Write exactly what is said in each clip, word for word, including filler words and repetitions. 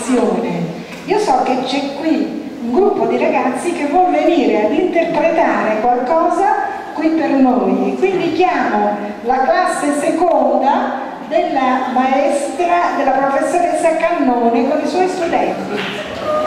lezione. Io so che c'è qui un gruppo di ragazzi che vuol venire ad interpretare qualcosa qui per noi, quindi chiamo la classe seconda della maestra, della professoressa Cannone con i suoi studenti.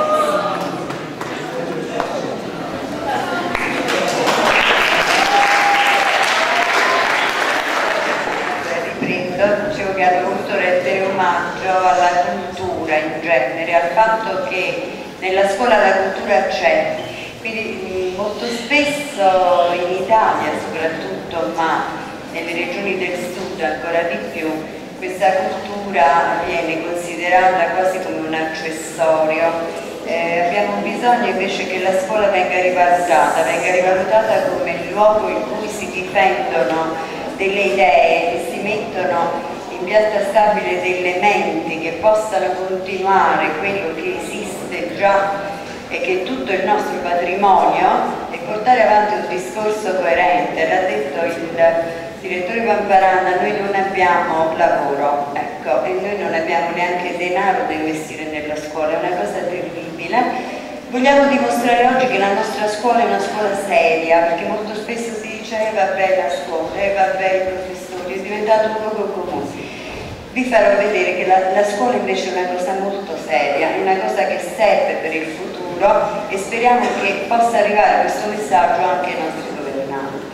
Dicevo che ha voluto rendere omaggio alla cultura in genere, al fatto che nella scuola la cultura c'è, quindi molto spesso in Italia soprattutto, ma nelle regioni del sud ancora di più, questa cultura viene considerata quasi come un accessorio. Eh, abbiamo bisogno invece che la scuola venga rivalutata, venga rivalutata come il luogo in cui si difendono delle idee, che si mettono in piazza stabile delle menti che possano continuare quello che esiste già e che è tutto il nostro patrimonio, e portare avanti un discorso coerente. L'ha detto il direttore Pamparana, noi non abbiamo lavoro, ecco, e noi non abbiamo neanche denaro da investire nella scuola, è una cosa terribile. Vogliamo dimostrare oggi che la nostra scuola è una scuola seria, perché molto spesso si dice eh, vabbè la scuola, eh, vabbè i professori, è diventato un poco comune. Vi farò vedere che la, la scuola invece è una cosa molto seria, è una cosa che serve per il futuro, e speriamo che possa arrivare questo messaggio anche ai nostri governanti.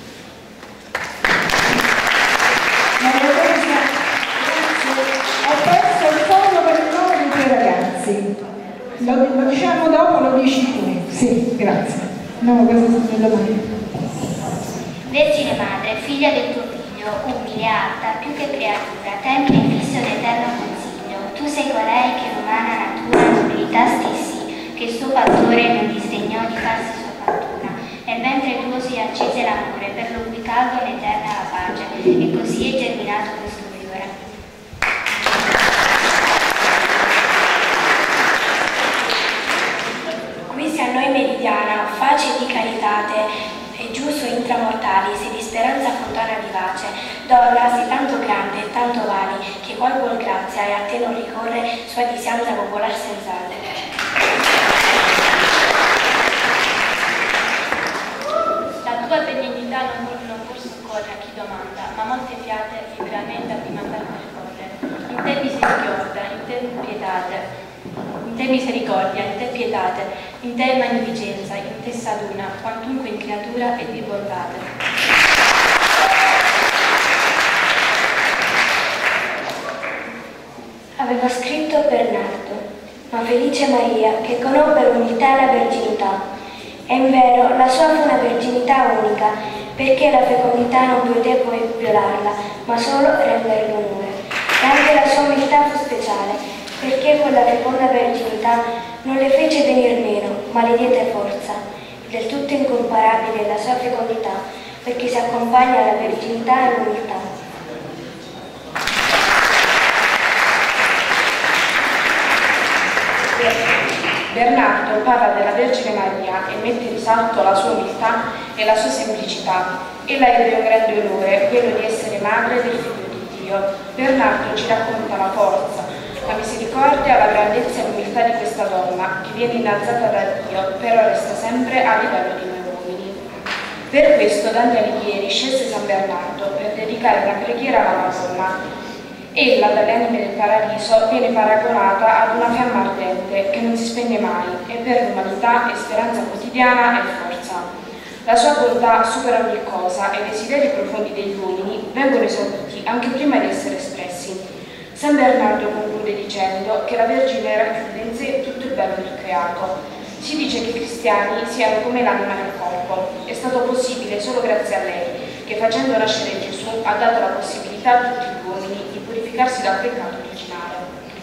Ho perso il fondo per il nome dei tuoi ragazzi. Lo, lo diciamo dopo, lo dici tu. Sì, grazie. No, questo è il domani. Vergine Madre, figlia del tuo figlio, umile, alta, più che creatura, tempio infisso d'eterno consiglio, tu sei colei che l'umana natura, nobilità stessi, che il suo fattore non disdegnò di farsi sua fattura. Nel ventre tuo si accese l'amore, per lo cui caldo l'eterna la pace, e così è germinato questo fiore. Quisi a noi meridiana, face di caritate, e giusto intramortalis, di speranza fontana vivace, donna sei tanto grande e tanto vali, che qual vuol grazia e a te non ricorre sua disianza popolar sensate. La tua benignità non può, non può soccorrere a chi domanda, ma molte fiate liberamente a dimandare percorre. In te misericordia, in te pietate, in te misericordia, in te pietate, in te magnificenza, in te saduna, quantunque in creatura e di bondate. Aveva scritto Bernardo, ma felice Maria, che conobbe l'umiltà e la verginità. E in vero, la sua fu una verginità unica, perché la fecondità non poté poi violarla, ma solo renderle onore. E anche la sua umiltà fu speciale, perché quella feconda verginità non le fece venir meno, ma le diede forza. Del tutto incomparabile la sua fecondità, perché si accompagna alla verginità e all'umiltà. Bernardo parla della Vergine Maria e mette in risalto la sua umiltà e la sua semplicità. Ella ebbe un grande onore, quello di essere madre del figlio di Dio. Bernardo ci racconta la forza, la misericordia, la grandezza e l'umiltà di questa donna, che viene innalzata da Dio, però resta sempre a livello di noi uomini. Per questo Dante Alighieri scelse San Bernardo per dedicare una preghiera alla Madonna. Ella, dalle anime del paradiso, viene paragonata ad una fiamma ardente che non si spegne mai, e per l'umanità è speranza quotidiana e forza. La sua bontà supera ogni cosa e i desideri profondi degli uomini vengono esauditi anche prima di essere espressi. San Bernardo conclude dicendo che la Vergine racchiude in sé tutto il bello del creato. Si dice che i cristiani siano come l'anima nel corpo. È stato possibile solo grazie a lei, che facendo nascere Gesù ha dato la possibilità a tutti gli uomini di purificarsi dal peccato originale.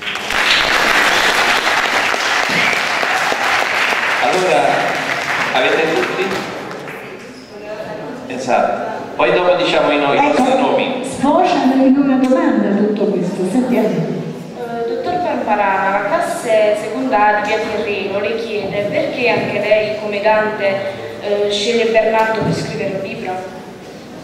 Allora, avete tutti? Esatto. Poi dopo diciamo i, noi, ecco, i nostri nomi. Sfocia in una domanda tutto questo, sentiamo. Uh, dottor Pamparana, la classe seconda di Via Tirreno le chiede perché anche lei, come Dante, uh, sceglie Bernardo per scrivere un libro?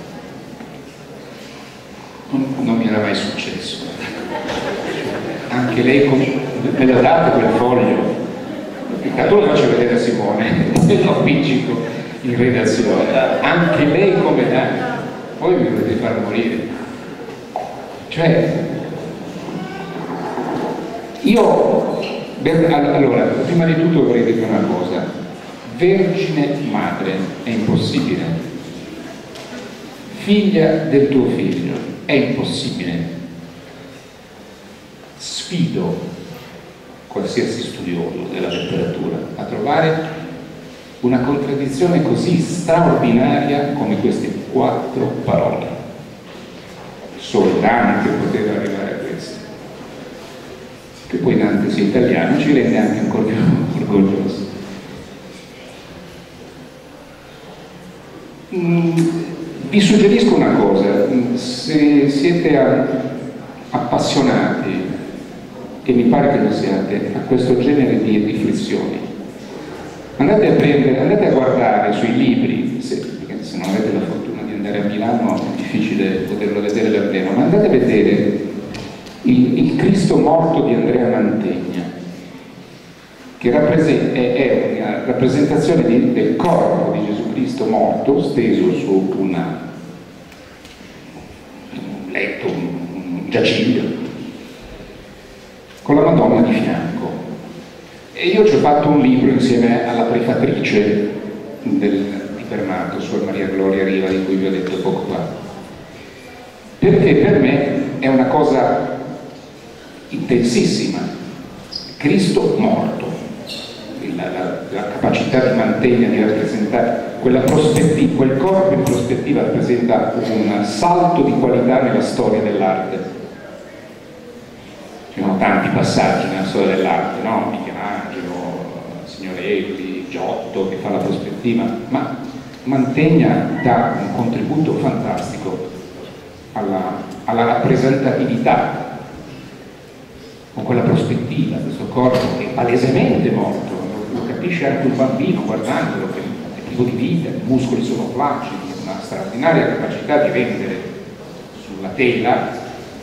Non, non mi era mai successo. Anche anche lei come, me lo date quel foglio? Intanto lo faccio vedere a Simone e lo appiccico in redazione. Anche lei come Dani, poi mi volete far morire. Cioè, io, allora, prima di tutto vorrei dire una cosa: vergine madre è impossibile, figlia del tuo figlio è impossibile. Sfido qualsiasi studioso della letteratura a trovare una contraddizione così straordinaria come queste quattro parole. Solo Dante poteva arrivare a questo. Che poi Dante sia italiano ci rende anche ancora più orgogliosi. Mm, vi suggerisco una cosa: se siete appassionati, che mi pare che lo siate, a questo genere di riflessioni, andate a prendere, andate a guardare sui libri, se, perché se non avete la fortuna di andare a Milano è difficile poterlo vedere davvero, ma andate a vedere il, il Cristo morto di Andrea Mantegna, che rappresenta, è, è una rappresentazione di, del corpo di Gesù Cristo morto steso su una, un letto, un, un giaciglio, con la Madonna di fianco. E io ci ho fatto un libro insieme alla prefatrice del, di Bernardo, Suor Maria Gloria Riva, di cui vi ho detto poco fa, perché per me è una cosa intensissima. Cristo morto, la, la, la capacità di Mantegna di rappresentare quella prospettiva, quel corpo in prospettiva rappresenta un salto di qualità nella storia dell'arte. Ci sono tanti passaggi nella storia dell'arte, no? Michelangelo, Signorelli, Giotto che fa la prospettiva, ma Mantegna dà un contributo fantastico alla, alla rappresentatività, con quella prospettiva, questo corpo che è palesemente morto, lo, lo capisce anche un bambino guardandolo, che è privo di vita, i muscoli sono flaccidi, una straordinaria capacità di rendere sulla tela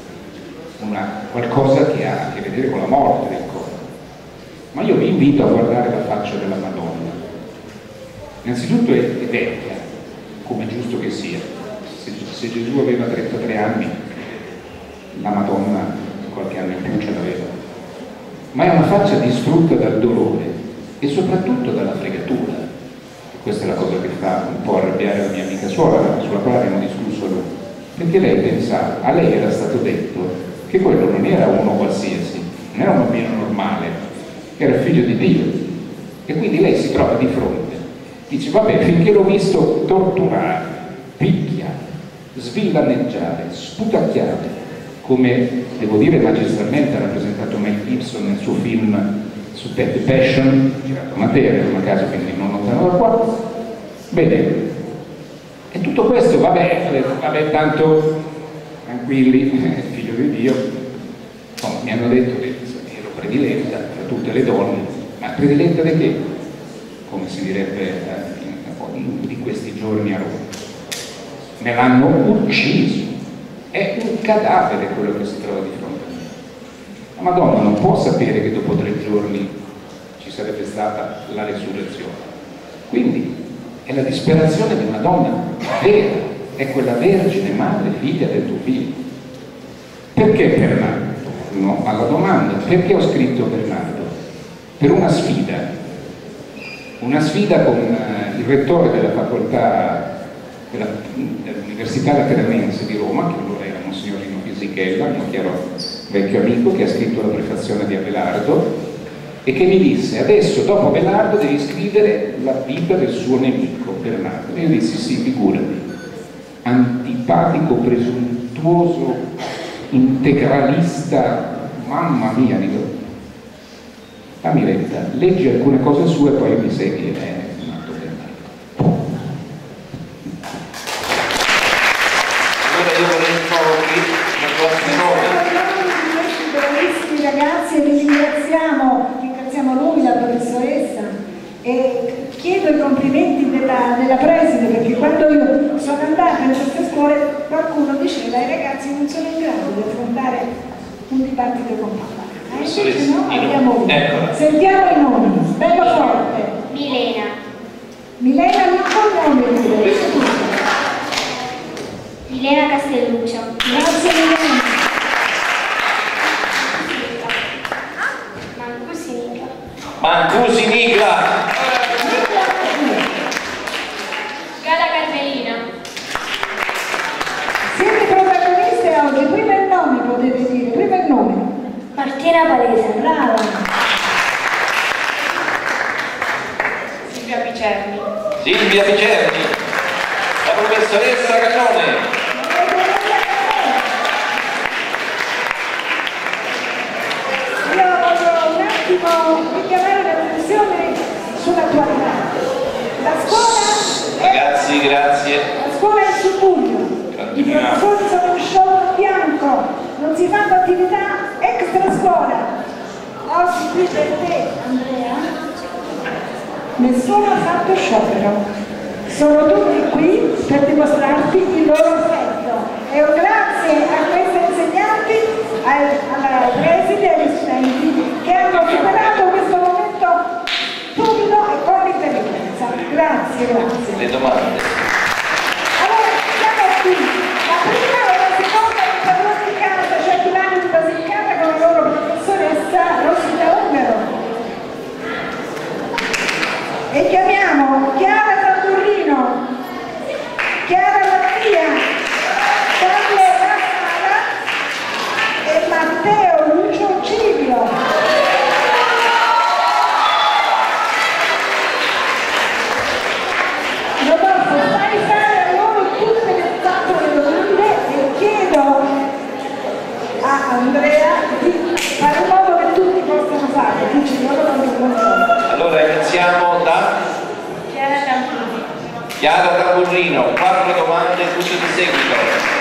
una, qualcosa che ha a che vedere con la morte del corpo. Ma io vi invito a guardare la faccia della Madonna. Innanzitutto è, è vecchia, come è giusto che sia. Se, se Gesù aveva trentatré anni, la Madonna qualche anno in più ce l'aveva. Ma è una faccia distrutta dal dolore e soprattutto dalla fregatura. E questa è la cosa che fa un po' arrabbiare la mia amica suora, sulla quale abbiamo discusso a lungo. Perché lei pensava, a lei era stato detto che quello non era uno qualsiasi, non era un bambino normale, era il figlio di Dio. E quindi lei si trova di fronte, dice, vabbè, finché l'ho visto torturare, picchiare, svillaneggiare, sputacchiare, come, devo dire, magistralmente ha rappresentato Mel Gibson nel suo film su Dead Passion, girato a Matera, in una casa quindi non lontano da qua. Bene, e tutto questo, vabbè, vabbè, tanto tranquilli, figlio di Dio. Insomma, mi hanno detto che ero prediletta tra tutte le donne, ma prediletta di che? Come si direbbe eh, in, di questi giorni a Roma. Me l'hanno ucciso, è un cadavere quello che si trova di fronte a me. La Madonna non può sapere che dopo tre giorni ci sarebbe stata la resurrezione. Quindi è la disperazione di una donna vera, è quella vergine madre, figlia del tuo figlio. Perché Bernardo? No, alla domanda, perché ho scritto Bernardo? Per una sfida, una sfida con uh, il rettore della facoltà della, dell'Università Lateranense di Roma, che allora era Monsignorino Fisichella, un chiaro vecchio amico che ha scritto la prefazione di Abelardo, e che mi disse, adesso dopo Abelardo devi scrivere la vita del suo nemico, Bernardo. E io dissi, sì, figurati, antipatico, presuntuoso, integralista, mamma mia, dico, fammi retta, leggi alcune cose sue e poi mi segui e è nato Bernardo. Allora io vorrei un po' qui la prossima volta. Bravissimi ragazzi, vi ringraziamo, ringraziamo lui, la professoressa, e chiedo i complimenti della, della preside, perché quando io sono andata in queste scuole qualcuno diceva ai ragazzi non sono in grado di affrontare un dibattito con papà. Professoressa, no, i nomi. abbiamo... Eccola. Sentiamo i nomi, bello forte. Milena. Milena, non cognome pure. Milena Castelluccio. Grazie Milena. Mancusi Nicla. Mancusi Nicla. Gala Carmelina. Siete protagoniste oggi, prima il nome potete dire, prima il nome. Martina Palese. Brava. Silvia Picerni. Silvia Picerni. La professoressa Cannone. Io voglio un attimo richiamare l'attenzione sull'attualità. La scuola è, Ragazzi, grazie. la scuola è in subbuglio. I professori sono in sciopero bianco, non si fanno attività extra scuola. Oggi qui per te, Andrea, nessuno ha fatto sciopero. Sono tutti qui per dimostrarti il loro affetto. E un grazie a questi insegnanti, ai, alla preside e agli studenti che hanno superato questo momento stupido e con intelligenza. Grazie, grazie. Le domande. Allora, siamo qui. La prima e la seconda di Basilicata, cioè di Milano di Basilicata con la loro professoressa Rosita Ungaro. E chiamiamo Chiara Tamburrino, Chiara Mattia, Carlo Rassala e Matteo Lucio Ciglio. Rodolfo, fai fare a loro tutte le quattro le domande e chiedo a Andrea di fare in modo che tutti possano fare. Dici loro quando vogliono. Allora iniziamo da Chiara Tamburrino. Chiara Tamburrino. Quattro domande tutte di seguito.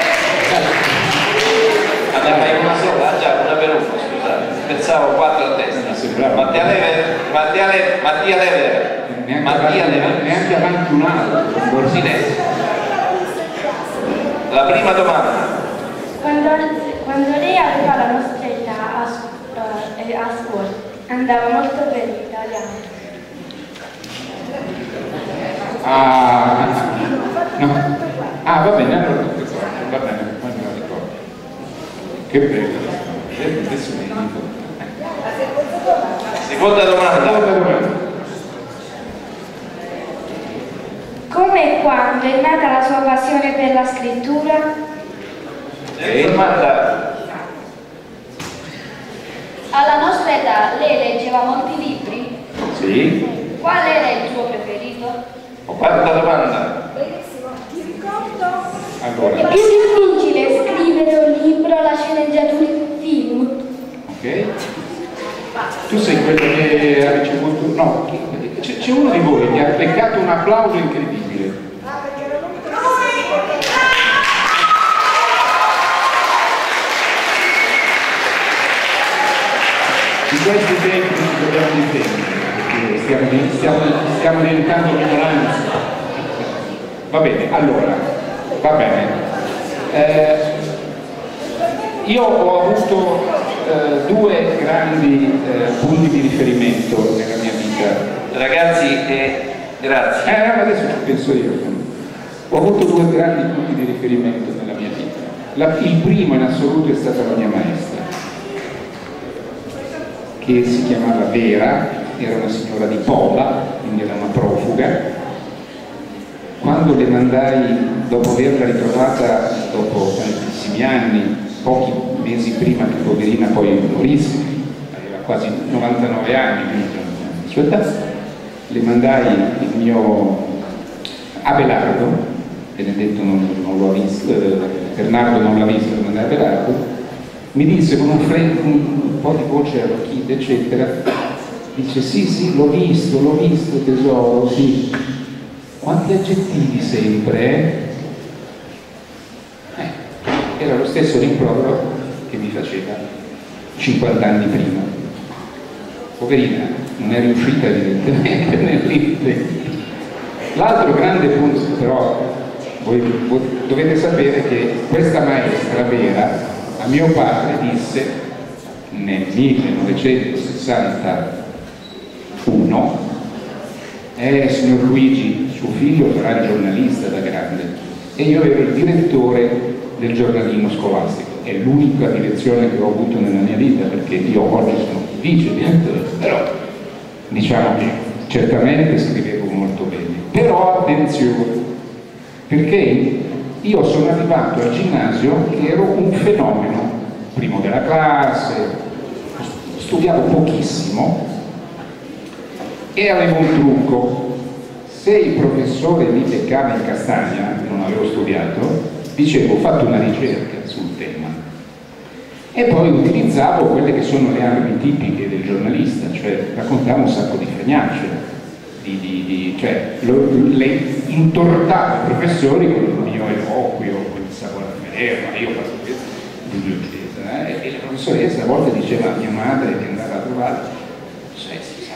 Allora fai una sola? Ah, già, una per uno, scusate. Pensavo quattro a testa. Mattia Lever, Mattia Lever, Mattia Lever. Neanche Mattia avanti, Lever. neanche avanti un altro. Silenzio. La prima domanda. Quando, quando lei aveva la nostra età a, scu- eh, a scuola, andava molto bene in italiano. Ah, no. Ah, va bene, allora tutte e quattro, va bene, poi me la ricordo. Che bello. Adesso mi ricordo. Seconda domanda. Seconda domanda. Come e quando è nata la sua passione per la scrittura? E domanda. Alla nostra età lei leggeva molti libri? Sì. Qual era il suo preferito? Quarta domanda. Benissimo, ti ricordo. Allora, È più difficile scrivere un libro, la sceneggiatura di un film. ok. Tu sei quello che ha ricevuto... No, c'è c'è uno di voi che ha beccato un applauso incredibile. Ah, perché era l'unico che Di questi tempi ci dobbiamo difendere, perché stiamo, stiamo, stiamo diventando minoranza. Va bene, allora, va bene. Eh, io ho avuto eh, due grandi eh, punti di riferimento nella mia vita. Ragazzi, eh, grazie. Eh, adesso ci penso io. Ho avuto due grandi punti di riferimento nella mia vita. La- il primo in assoluto è stata la mia maestra, che si chiamava Vera, era una signora di Pola, quindi era una profuga. Quando le mandai, dopo averla ritrovata dopo tantissimi anni, pochi mesi prima che poverina poi morisse, aveva quasi novantanove anni, quindi la sua età, le mandai il mio Abelardo, Benedetto non, non lo ha visto, eh, Bernardo non l'ha visto, lo mandai Abelardo, mi disse con un, fre- un po' di voce arrocchita, eccetera, dice sì sì, l'ho visto, l'ho visto tesoro, sì. Quanti aggettivi sempre, eh? Eh, era lo stesso rimprovero che mi faceva cinquanta anni prima. Poverina, non è riuscita evidentemente nell'intento. L'altro grande punto, però, voi, voi dovete sapere che questa maestra Vera a mio padre disse nel millenovecentosessantuno, è signor Luigi, suo figlio, sarà il giornalista da grande, e io ero il direttore del giornalino scolastico. È l'unica direzione che ho avuto nella mia vita, perché io oggi sono vice direttore, però diciamo che certamente scrivevo molto bene. Però attenzione, perché io sono arrivato al ginnasio che ero un fenomeno, primo della classe, studiavo pochissimo e avevo un trucco: se il professore mi beccava in castagna, non avevo studiato, dicevo ho fatto una ricerca sul tema, e poi utilizzavo quelle che sono le armi tipiche del giornalista, cioè raccontavo un sacco di fregnacce, di, di, di, cioè lo, le intortavo ai professori con il mio eloquio, con il savoir-faire, ma io ho fatto questo, eh? E la professoressa a volte diceva a mia madre che andava a trovare, sai,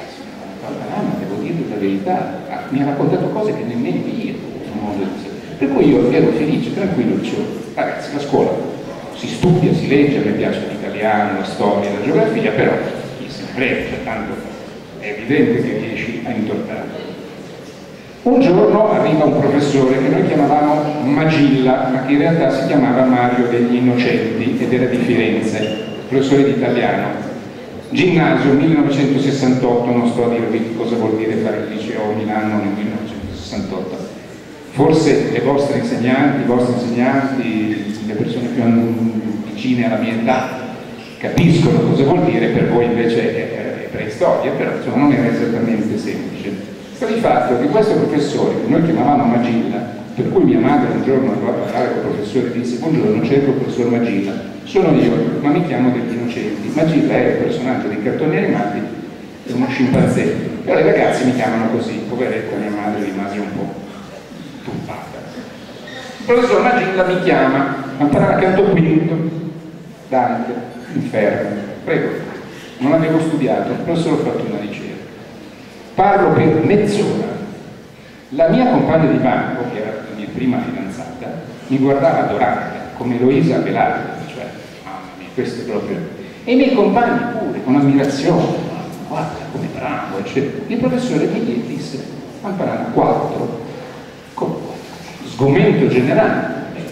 ma devo dirti la verità, mi ha raccontato cose che nemmeno io, per cui io ero felice, tranquillo, dicevo, ragazzi, la scuola si studia, si legge, a me piace l'italiano, la storia, la geografia, però chi se ne frega, cioè, tanto è evidente che riesci a intortare. Un giorno arriva un professore che noi chiamavamo Magilla, ma che in realtà si chiamava Mario degli Innocenti ed era di Firenze, professore di italiano. Ginnasio millenovecentosessantotto, non sto a dirvi cosa vuol dire fare il liceo a Milano nel millenovecentosessantotto. Forse le vostre insegnanti, i vostri insegnanti, le persone più vicine alla mia età capiscono cosa vuol dire, per voi invece è preistoria, però insomma non era esattamente semplice. Sta di fatto che questo professore, che noi chiamavamo Magilla, per cui mia madre un giorno andò a parlare con il professore e disse: buongiorno, c'è il professor Magilla, sono io, ma mi chiamo degli Innocenti. Magilla era il personaggio dei cartoni animati e uno scimpanzé, però i ragazzi mi chiamano così. Poveretta mia madre rimase un po' turbata. Il professor Magilla mi chiama a imparare a canto quinto, Dante, Inferno, prego, non avevo studiato, però solo ho fatto una ricerca. Parlo per mezz'ora. La mia compagna di banco, che era la mia prima fidanzata, mi guardava adorante, come Eloisa Velarde, cioè, mamma mia, questo è proprio... E i miei compagni pure, con ammirazione, guarda come bravo, eccetera. Il professore mi disse, Amparana, quattro, come sgomento generale.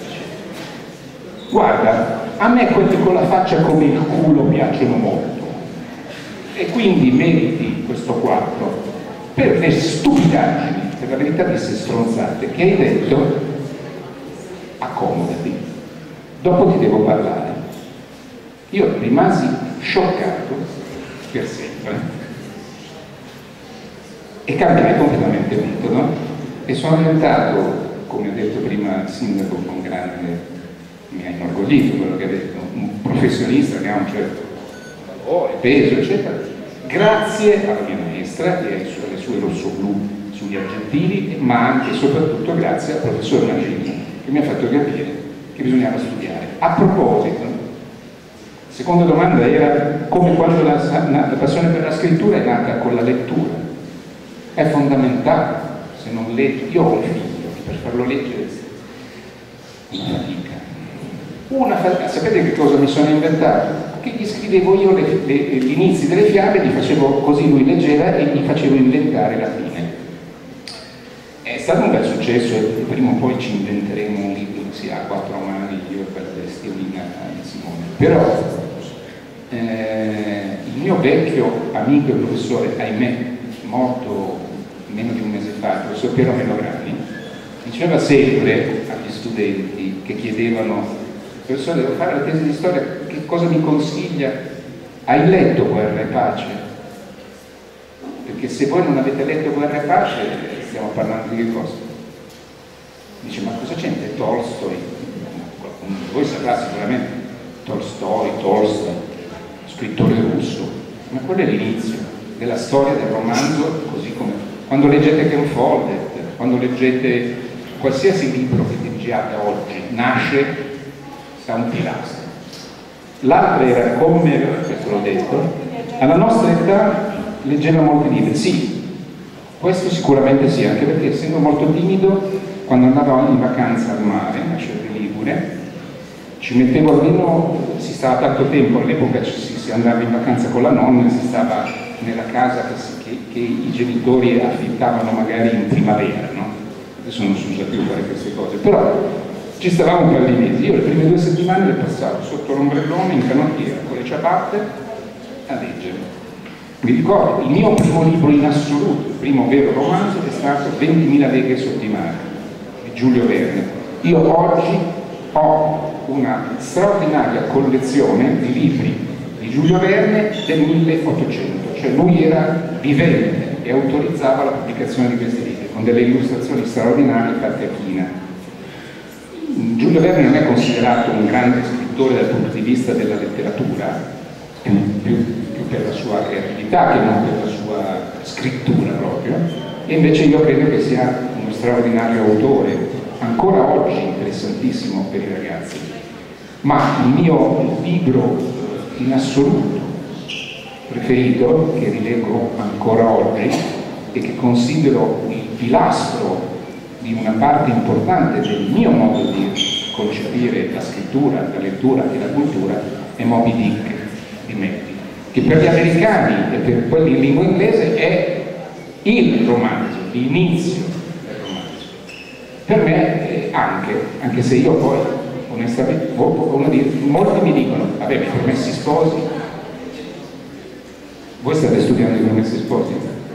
Guarda, a me quelli con la faccia come il culo piacciono molto, e quindi meriti questo quattro per le stupidaggini, per la verità disse stronzate, che hai detto. Accomodati, dopo ti devo parlare. Io rimasi scioccato per sempre e cambiai completamente metodo e sono diventato, come ho detto prima il sindaco con grande, mi ha inorgoglito quello che ha detto, un professionista che ha un certo valore, peso, eccetera, grazie alla mia maestra e alle sue rossoblu sugli argentini, ma anche e soprattutto grazie al professor Magilla, che mi ha fatto capire che bisognava studiare. A proposito, la seconda domanda era come quando la, la passione per la scrittura è nata con la lettura. È fondamentale, se non leggi, io ho un figlio, per farlo leggere una fatica. Una fatica. Sapete che cosa mi sono inventato? Che gli scrivevo io le, le, gli inizi delle fiabe, gli facevo così, lui leggeva e gli facevo inventare la fine. È stato un bel successo e prima o poi ci inventeremo un libro che si ha a quattro mani, io per la bestiolina di Simone. Però eh, il mio vecchio amico e professore, ahimè, morto meno di un mese fa, il professor Piero Melograni, diceva sempre agli studenti che chiedevano: professore, devo fare la tesi di storia, che cosa mi consiglia? Hai letto Guerra e Pace? Perché se voi non avete letto Guerra e Pace, stiamo parlando di che cosa? Dice, ma cosa c'entra Tolstoi? Qualcuno di voi saprà sicuramente Tolstoi, Tolstoi, scrittore russo, ma quello è l'inizio della storia del romanzo, così come quando leggete Ken Follett, quando leggete qualsiasi libro che leggiate oggi, nasce da un pilastro. L'altra era come, questo l'ho detto, alla nostra età leggeva molti libri, sì, questo sicuramente sì, anche perché essendo molto timido, quando andavo in vacanza al mare, a Cerri Ligure, ci mettevo almeno, si stava tanto tempo, all'epoca ci si si andava in vacanza con la nonna, si stava nella casa che, si, che, che i genitori affittavano magari in primavera, no? Adesso non si usa più fare queste cose, però ci stavamo un paio di mesi. Io le prime due settimane le passavo sotto l'ombrellone in canottiera con le ciabatte a leggere. Mi ricordo, il mio primo libro in assoluto, il primo vero romanzo, è stato ventimila leghe sotto i mari di Giulio Verne. Io oggi ho una straordinaria collezione di libri di Giulio Verne del milleottocento, cioè lui era vivente e autorizzava la pubblicazione di questi libri con delle illustrazioni straordinarie fatte a china. Giulio Verne non è considerato un grande scrittore dal punto di vista della letteratura, più, più, più per la sua creatività che non per la sua scrittura proprio, e invece io credo che sia uno straordinario autore, ancora oggi interessantissimo per i ragazzi. Ma il mio libro in assoluto preferito, che rileggo ancora oggi e che considero il pilastro di una parte importante del mio modo di concepire la scrittura, la lettura e la cultura, è Moby Dick di Mackie, che per gli americani e per quelli in lingua inglese è il romanzo, l'inizio del romanzo. Per me eh, anche, anche se io poi onestamente, molti mi dicono, vabbè, i Promessi Sposi, voi state studiando i Promessi Sposi?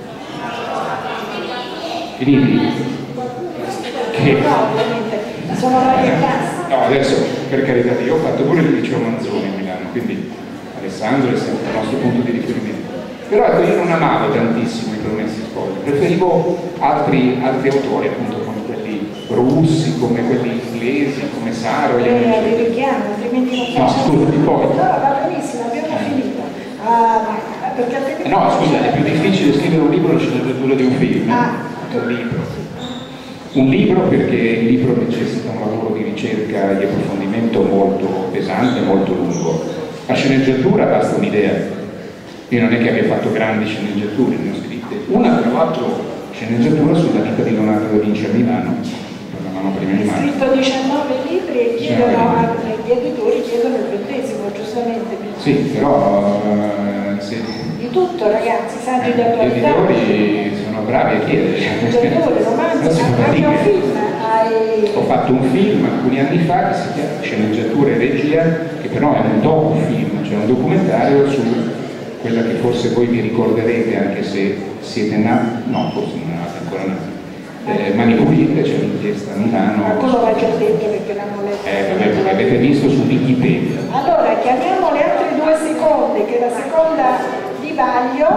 I libri? Che... No, ovviamente, sono varie classi. No, adesso, per carità, io ho fatto pure il liceo Manzoni a Milano, quindi Alessandro è sempre il nostro punto di riferimento. Però ecco, io non amavo tantissimo i Promessi Sposi, preferivo altri, altri autori, appunto, come quelli russi, come quelli inglesi, come Saro. Eh, li richiamo, altrimenti non No, facciamo. scusami, poi. No, va benissimo, abbiamo finito. Ah, perché altrimenti... No, scusa, è più difficile scrivere un libro che la sceneggiatura di un film. Ah. Un libro. Un libro perché il libro necessita un lavoro di ricerca e di approfondimento molto pesante, molto lungo. La sceneggiatura basta un'idea. Io non è che abbia fatto grandi sceneggiature, ne ho scritte. Una, tra l'altro, sceneggiatura sulla vita di Leonardo da Vinci a Milano. Parlavamo prima di Ha Milano. scritto diciannove libri e chiedono, gli editori chiedono il ventesimo, giustamente. Sì, però... Uh, se... Di tutto, ragazzi, saggi di Gli attualità. editori sono bravi a chiedere. Editori, romanzi, anche un film. Hai... Ho fatto un film alcuni anni fa che si chiama Sceneggiatura e Regia, che però è un docufilm, cioè un documentario su quella che forse voi vi ricorderete, anche se siete nati, no, forse non eravate ancora nati. Eh, Mani Pulite, c'è un'inchiesta a Milano. Ma quello va già detto perché l'hanno letto. Eh, vabbè, perché avete visto su Wikipedia. Allora, chiamiamo le altre due seconde, che è la seconda di Vaglio.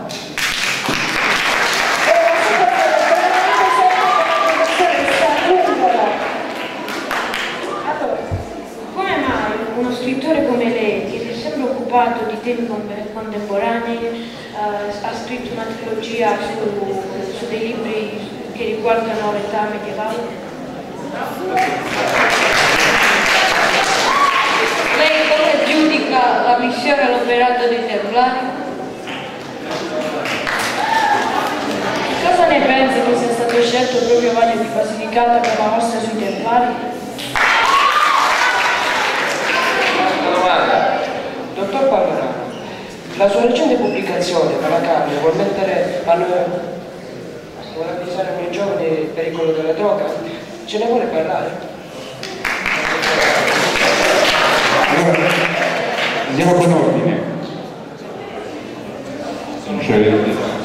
E la seconda veramente sempre della professoressa Ungara. Allora, Come mai uno scrittore come lei, che si è sempre occupato di temi contemporanei, eh, ha scritto una trilogia su, su dei libri che riguardano l'età medievale? Lei come giudica la missione e l'operato dei Templari? Cosa ne pensa che sia stato scelto proprio Vaglio di Basilicata per la mostra sui Templari? Domanda. Dottor Panorama, la sua recente pubblicazione per la Camera vuol mettere a noi vuole avvisare noi giovani del pericolo della droga? Ce ne vuole parlare? Allora, andiamo con ordine. Cioè, eh,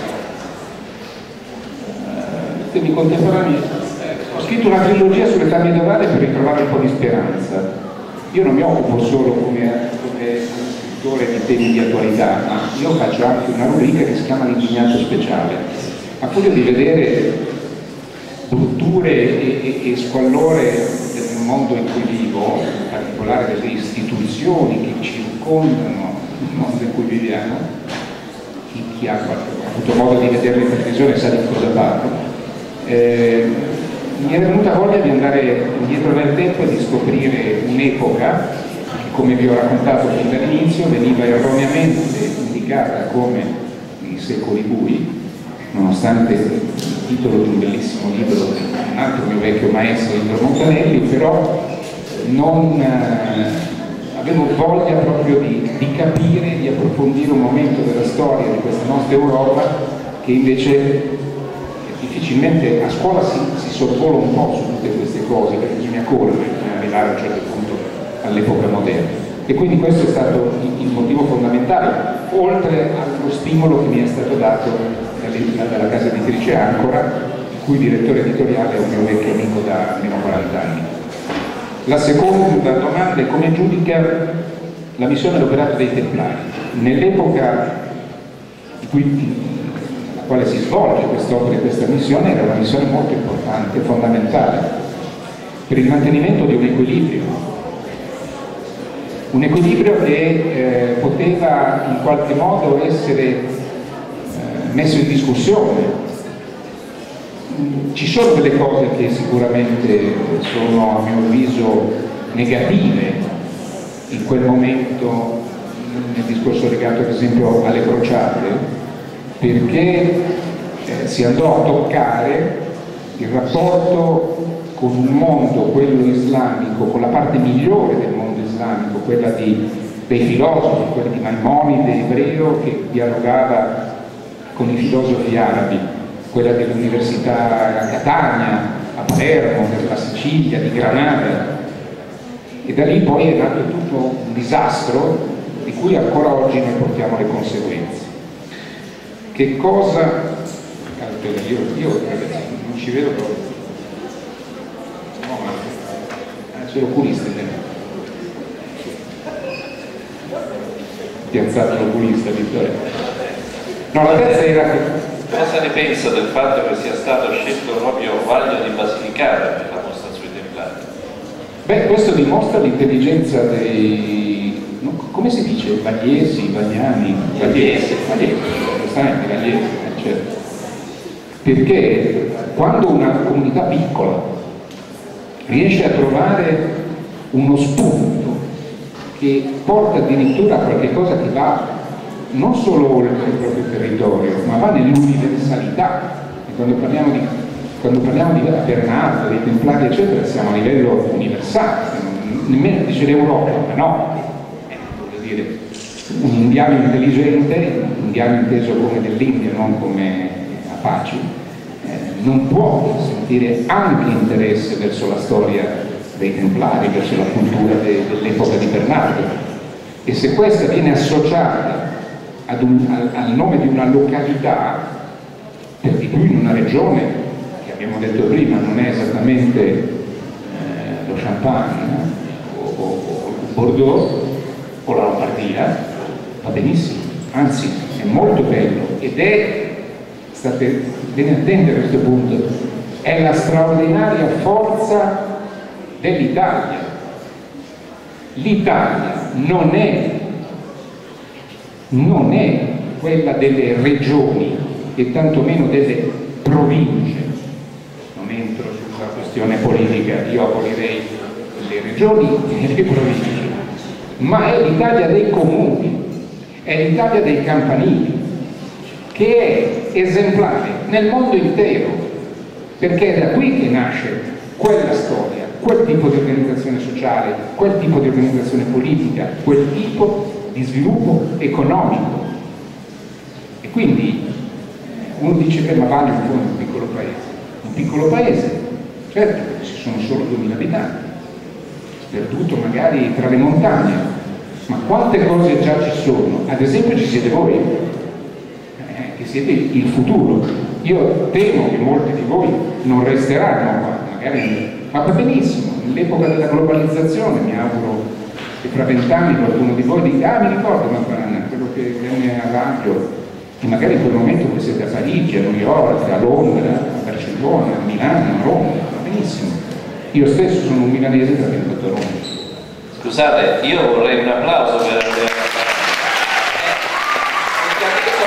temi contemporanei. Ho scritto una trilogia sull'età medievale per ritrovare un po' di speranza. Io non mi occupo solo come, come scrittore di temi di attualità, ma io faccio anche una rubrica che si chiama L'Indignato Speciale. A furia di vedere brutture e, e, e squallore del mondo in cui vivo, in particolare delle istituzioni che circondano il mondo in cui viviamo, chi, chi ha, ha avuto modo di vederle in televisione sa di cosa parlo, eh, mi è venuta voglia di andare indietro nel tempo e di scoprire un'epoca che, come vi ho raccontato fin dall'inizio, veniva erroneamente indicata come i secoli bui, nonostante il titolo di un bellissimo libro di un altro mio vecchio maestro, Indro Montanelli, però non, eh, avevo voglia proprio di, di capire, di approfondire un momento della storia di questa nostra Europa che invece difficilmente a scuola si, si sorvola un po' su tutte queste cose, perché bisogna correre, bisogna arrivare a un certo punto all'epoca moderna. E quindi questo è stato il, il motivo fondamentale, oltre allo stimolo che mi è stato dato dalla casa editrice Ancora, il cui direttore editoriale è un mio vecchio amico da almeno quaranta anni. La seconda domanda è: come giudica la missione e l'operato dei Templari? Nell'epoca in cui la quale si svolge quest'opera e questa missione era una missione molto importante, fondamentale, per il mantenimento di un equilibrio, un equilibrio che eh, poteva in qualche modo essere eh, messo in discussione. Ci sono delle cose che sicuramente sono, a mio avviso, negative in quel momento, nel discorso legato ad esempio alle crociate, perché eh, si andò a toccare il rapporto con un mondo, quello islamico, con la parte migliore del mondo islamico, quella di, dei filosofi, quella di Maimonide ebreo che dialogava con i filosofi arabi, quella dell'università a Catania, a Palermo, della Sicilia, di Granada, e da lì poi è nato tutto un disastro di cui ancora oggi noi portiamo le conseguenze. Che cosa... Io, io ragazzi, non ci vedo proprio. No, ma c'è l'oculista in me. Piazzato l'oculista, Vittorio. No, la terza era che... Cosa ne pensa del fatto che sia stato scelto proprio Vaglio di Basilicata per la mostra sui Templari? Beh, questo dimostra l'intelligenza dei... No, come si dice? Vagliesi, Vagliani? Vagliesi, Vagliesi, giustamente Vagliesi, certo. Perché quando una comunità piccola riesce a trovare uno spunto che porta addirittura a qualche cosa che va non solo oltre il proprio territorio, ma va nell'universalità. E quando parliamo di, quando parliamo di Bernardo, dei Templari, eccetera, siamo a livello universale, nemmeno dice l'Europa, ma no, eh, voglio dire, un indiano intelligente, un indiano inteso come dell'India, non come Apache, eh, non può sentire anche interesse verso la storia dei Templari, verso la cultura de, dell'epoca di Bernardo. E se questa viene associata Ad un, al, al nome di una località, per di più in una regione che abbiamo detto prima non è esattamente eh, lo Champagne o, o, o Bordeaux o la Lombardia, va benissimo, anzi è molto bello ed è, state bene attenti a questo punto, è la straordinaria forza dell'Italia. L'Italia non è non è quella delle regioni e tantomeno delle province. Non entro sulla questione politica, io abolirei le regioni e le province, ma è l'Italia dei comuni, è l'Italia dei campanili, che è esemplare nel mondo intero, perché è da qui che nasce quella storia, quel tipo di organizzazione sociale, quel tipo di organizzazione politica, quel tipo di sviluppo economico. E quindi uno dice che ma vale un po' un piccolo paese. Un piccolo paese, certo, ci sono solo duemila abitanti, sperduto magari tra le montagne, ma quante cose già ci sono. Ad esempio ci siete voi, eh, che siete il futuro. Io temo che molti di voi non resteranno qua, magari, ma va benissimo, nell'epoca della globalizzazione mi auguro che fra vent'anni qualcuno di voi dica: ah, mi ricordo Mazzana, quello che venne a Raggio, e magari in quel momento voi siete a Parigi, a New York, a Londra, a Barcellona, a Milano, a Roma, va benissimo. Io stesso sono un milanese che ha venuto a Roma. Scusate, io vorrei un applauso per perché adesso,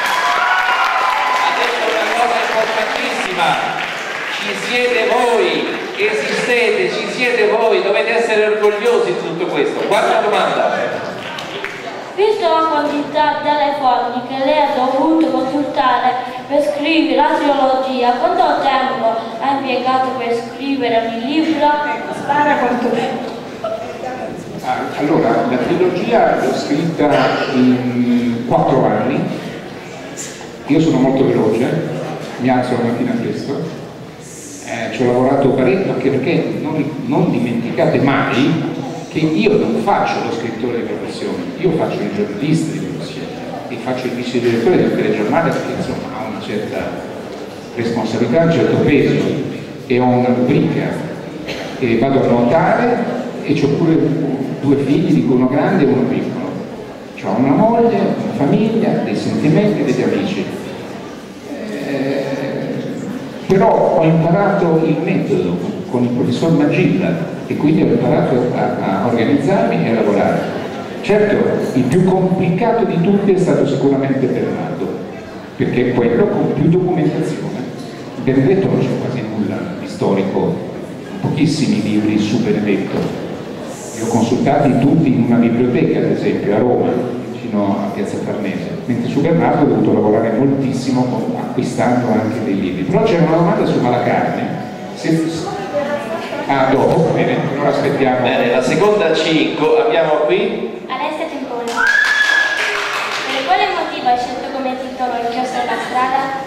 adesso una cosa importantissima, ci siete voi, esistete, ci siete voi, dovete essere orgogliosi di tutto questo. Quarta domanda. Visto la quantità delle fonti che lei ha dovuto consultare per scrivere la trilogia, quanto tempo ha impiegato per scrivere il libro? Spara quanto tempo? Allora, la trilogia l'ho scritta in quattro anni, io sono molto veloce, mi alzo la mattina presto, eh, ci ho lavorato parecchio, anche perché non, non dimenticate mai che io non faccio lo scrittore di professione, io faccio il giornalista di professione e faccio il vice direttore del telegiornale perché insomma ha una certa responsabilità, un certo peso e ho una rubrica e vado a nuotare e ho pure due figli, di cui uno grande e uno piccolo. Ho una moglie, una famiglia, dei sentimenti e degli amici. Eh, però ho imparato il metodo con il professor Magilla e quindi ho imparato a, a organizzarmi e a lavorare. Certo, il più complicato di tutti è stato sicuramente Bernardo, perché è quello con più documentazione. Benedetto non c'è quasi nulla di storico, pochissimi libri su Benedetto. Li ho consultati tutti in una biblioteca, ad esempio, a Roma, vicino a Piazza Farnese, mentre su Bernardo ho dovuto lavorare moltissimo acquistando anche dei libri. Però c'era una domanda su Malacarne. Se... Ah, dopo, bene, allora aspettiamo. Bene, la seconda cinque abbiamo qui. Alessia Tempone. Per quale motivo hai scelto come titolo Il chiostro della strada?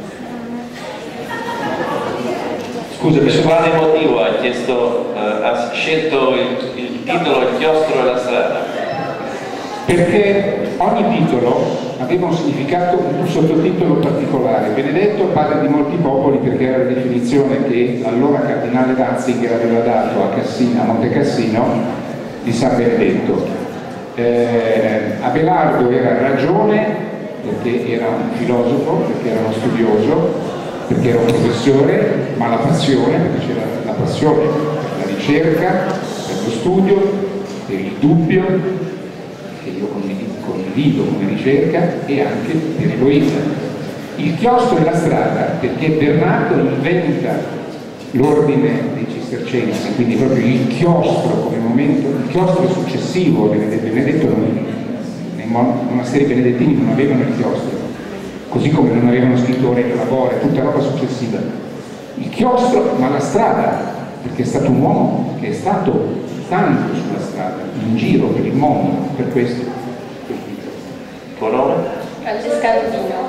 Scusa, per quale motivo ha chiesto, eh, ha scelto il, il titolo Il chiostro e la strada? Perché ogni titolo aveva un significato, un sottotitolo particolare. Benedetto parla di molti popoli perché era la definizione che l'allora cardinale Ratzinger aveva dato a, Cassino, a Monte Cassino di San Benedetto. Eh, Abelardo era ragione perché era un filosofo, perché era uno studioso, perché era un professore, ma la passione, perché c'era la passione per la ricerca, per lo studio, per il dubbio, che io condivido come ricerca, e anche per Eloisa. Il chiostro e la strada, perché Bernardo inventa l'ordine dei cistercensi, quindi proprio il chiostro come momento, il chiostro successivo, Benedetto, nei monasteri benedettini non avevano il chiostro, così come non avevano scritto Aurelio Labore, tutta roba successiva. Il chiostro, ma la strada, perché è stato un uomo che è stato tanto sulla strada, in giro per il mondo, per questo. Tuo nome? Francesca Rubino.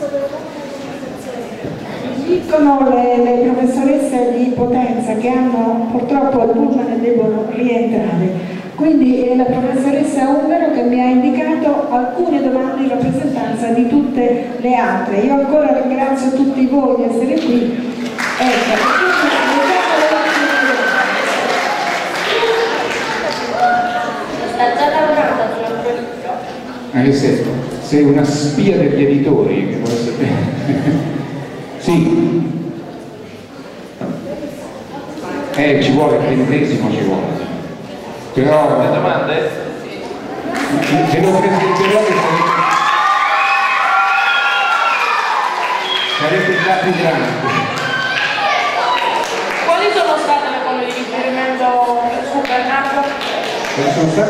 Dicono le, le professoresse di Potenza che hanno purtroppo il pullman e devono rientrare. Quindi è la professoressa Ungaro che mi ha indicato alcune domande in rappresentanza di tutte le altre. Io ancora ringrazio tutti voi di essere qui. Ecco, Sta già lavorando ad un altro libro? Anche se sei una spia degli editori che vuole sapere. Sì. Eh, ci vuole il trentesimo, ci vuole. Però le domande? Se lo presenterò che sarebbe già più grande. Quali sono state le parole di riferimento su Bernardo? Quali sono state?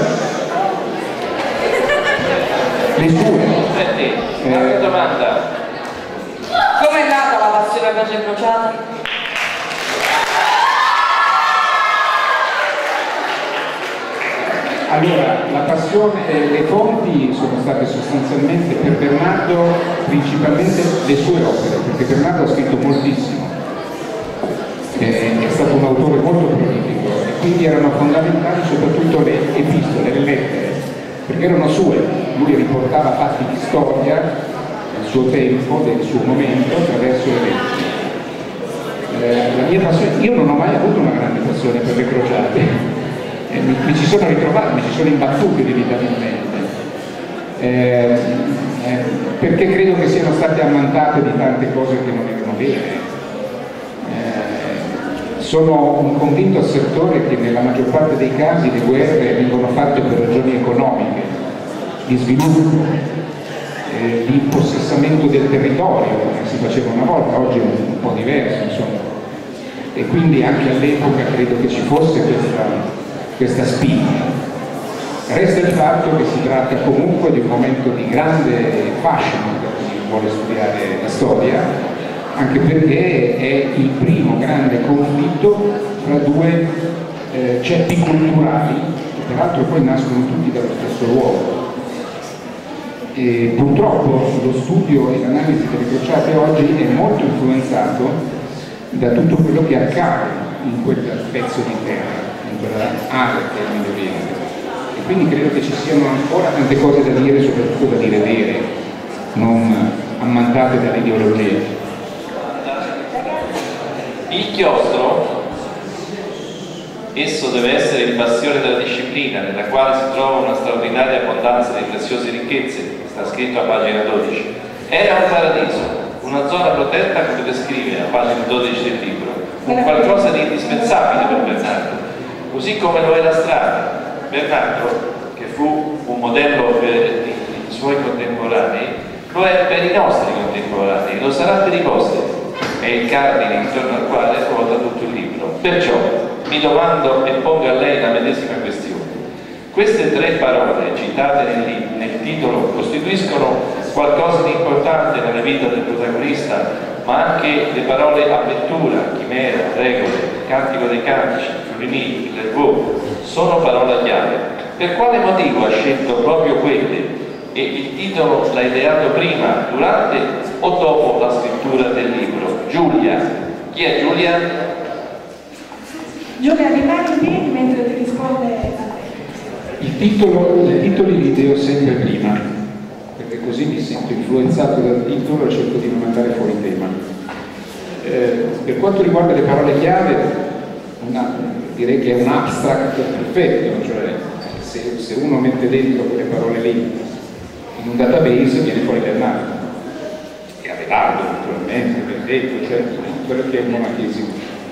Le sue. Senti, un'altra domanda. Come è nata la passione per le crociate? Allora, la passione, eh, le fonti sono state sostanzialmente per Bernardo principalmente le sue opere, perché Bernardo ha scritto moltissimo, eh, è stato un autore molto prolifico e quindi erano fondamentali soprattutto le epistole, le lettere, perché erano sue, lui riportava fatti di storia del suo tempo, del suo momento attraverso le lettere. Eh, la mia passione, io non ho mai avuto una grande passione per le crociate. Eh, mi, mi ci sono ritrovato, mi ci sono imbattuto inevitabilmente, eh, eh, perché credo che siano state ammantate di tante cose che non erano vere. Eh, sono un convinto assertore che nella maggior parte dei casi le guerre vengono fatte per ragioni economiche, di sviluppo, eh, di impossessamento del territorio, come si faceva una volta, oggi è un, un po' diverso, insomma. E quindi anche all'epoca credo che ci fosse questa questa spinta. Resta il fatto che si tratta comunque di un momento di grande fascino per chi vuole studiare la storia, anche perché è il primo grande conflitto tra due eh, ceppi culturali peraltro poi nascono tutti dallo stesso luogo. E purtroppo lo studio e l'analisi delle crociate oggi è molto influenzato da tutto quello che accade in quel pezzo di terra, in quella area che è il Medio Oriente. E quindi credo che ci siano ancora tante cose da dire, soprattutto da dire vere, non ammantate dall'ideologia. Il chiostro, esso deve essere il bastione della disciplina, nella quale si trova una straordinaria abbondanza di preziose ricchezze, sta scritto a pagina dodici. Era un paradiso, una zona protetta, come descrive a pagina dodici del libro, un qualcosa di indispensabile per Bernardo, così come lo è la strada. Bernardo, che fu un modello per i suoi contemporanei, lo è per i nostri contemporanei, lo sarà per i vostri, è il cardine intorno al quale ruota tutto il libro. Perciò mi domando e pongo a lei la medesima questione. Queste tre parole citate nel, nel titolo costituiscono qualcosa di importante nella vita del protagonista, ma anche le parole avventura, chimera, regole, cantico dei cantici, Flurini, Lervaux, sono parole chiave. Per quale motivo ha scelto proprio quelle? E il titolo l'ha ideato prima, durante o dopo la scrittura del libro? Giulia. Chi è Giulia? Giulia, rimani in piedi mentre ti risponde. Il titolo, i titoli li ideo sempre prima, perché così mi sento influenzato dal titolo e cerco di non andare fuori tema. Eh, per quanto riguarda le parole chiave, una, direi che è un abstract perfetto, cioè se, se uno mette dentro quelle parole lì in un database viene fuori Bernardo, e Abelardo naturalmente, Benedetto, cioè quello che è il monachesimo.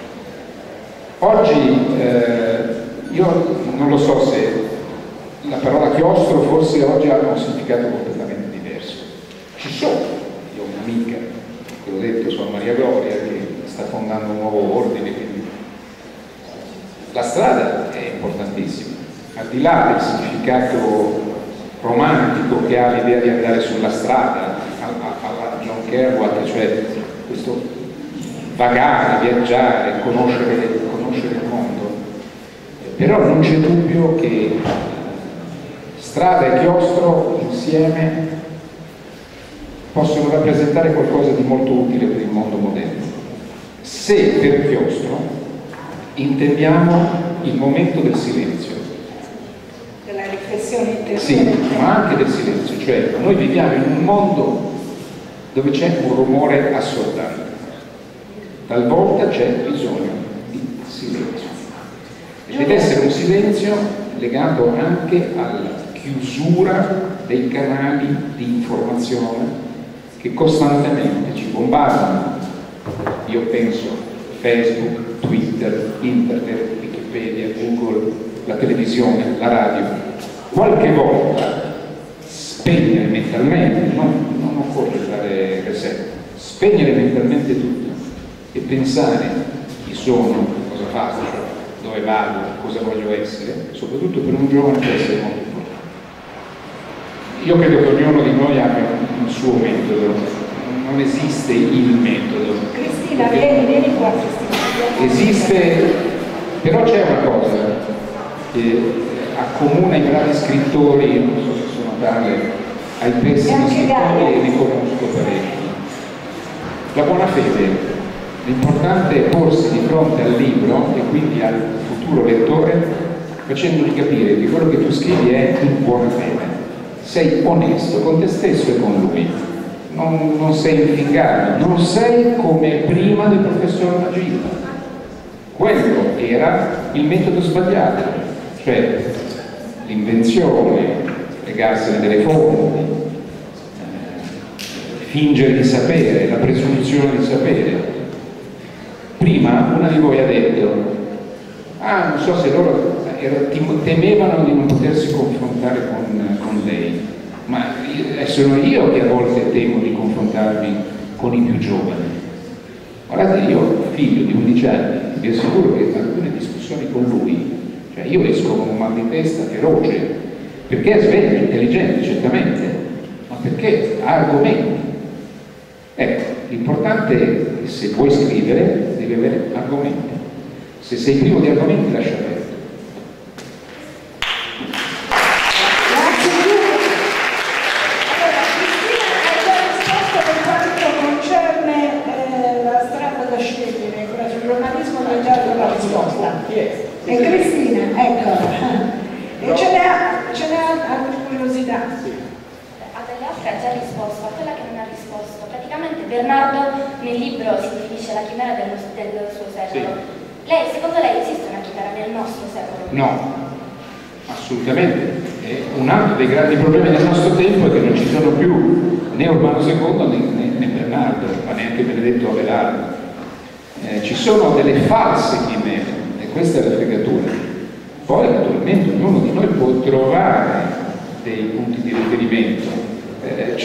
Oggi eh, io non lo so se la parola chiostro forse oggi ha un significato completamente diverso. Ci sono, io ho un'amica, che l'ho detto, Suor Maria Gloria, che sta fondando un nuovo ordine, quindi la strada è importantissima, al di là del significato romantico che ha l'idea di andare sulla strada, alla John Kerouac, cioè questo vagare, viaggiare, conoscere, conoscere il mondo, però non c'è dubbio che strada e chiostro insieme possono rappresentare qualcosa di molto utile per il mondo moderno. Se per chiostro intendiamo il momento del silenzio, della riflessione interiore, sì, ma anche del silenzio, cioè noi viviamo in un mondo dove c'è un rumore assordante, talvolta c'è bisogno di silenzio, e deve essere un silenzio legato anche alla chiusura dei canali di informazione che costantemente ci bombardano. Io penso Facebook, Twitter, Internet, Wikipedia, Google, la televisione, la radio. Qualche volta spegnere mentalmente, non, non occorre fare reset, spegnere mentalmente tutto e pensare chi sono, cosa faccio, dove vado, cosa voglio essere, soprattutto per un giovane può essere molto importante. Io credo che ognuno di noi abbia un suo metodo, non esiste il metodo. Cristina, vieni, vieni qua, Cristina. Esiste, però c'è una cosa che accomuna i bravi scrittori, non so se sono tale, ai pessimi scrittori, e ne conosco parecchi. La buona fede. L'importante è porsi di fronte al libro e quindi al futuro lettore facendogli capire che quello che tu scrivi è in buona fede. Sei onesto con te stesso e con lui, non, non sei infingato, non sei come prima del professor Magino. Quello era il metodo sbagliato, cioè l'invenzione, legarsene delle fonti, eh, fingere di sapere, la presunzione di sapere. Prima una di voi ha detto, ah, non so se loro temevano di non potersi confrontare con, con lei, ma sono io che a volte temo di confrontarmi con i più giovani. Guardate, io figlio di undici anni, vi assicuro che alcune discussioni con lui, cioè io esco con un mal di testa feroce, perché è sveglio, intelligente, certamente, ma perché ha argomenti. Ecco, l'importante è che se vuoi scrivere devi avere argomenti. Se sei privo di argomenti lascia perdere. E Cristina, ecco. E ce n'è, ce n'è altre curiosità? A delle altre ha già risposto, a quella che non ha risposto. Praticamente Bernardo nel libro si definisce la chimera dello, del suo secolo. Sì. Lei, secondo lei esiste una chimera nel nostro secolo? No, assolutamente. E un altro dei grandi problemi del nostro tempo è che non ci sono più né Urbano secondo né, né, né Bernardo, ma neanche Benedetto Abelardo. Eh, ci sono delle false chimere e questa è la fregatura. Poi naturalmente ognuno di noi può trovare dei punti di riferimento. Eh,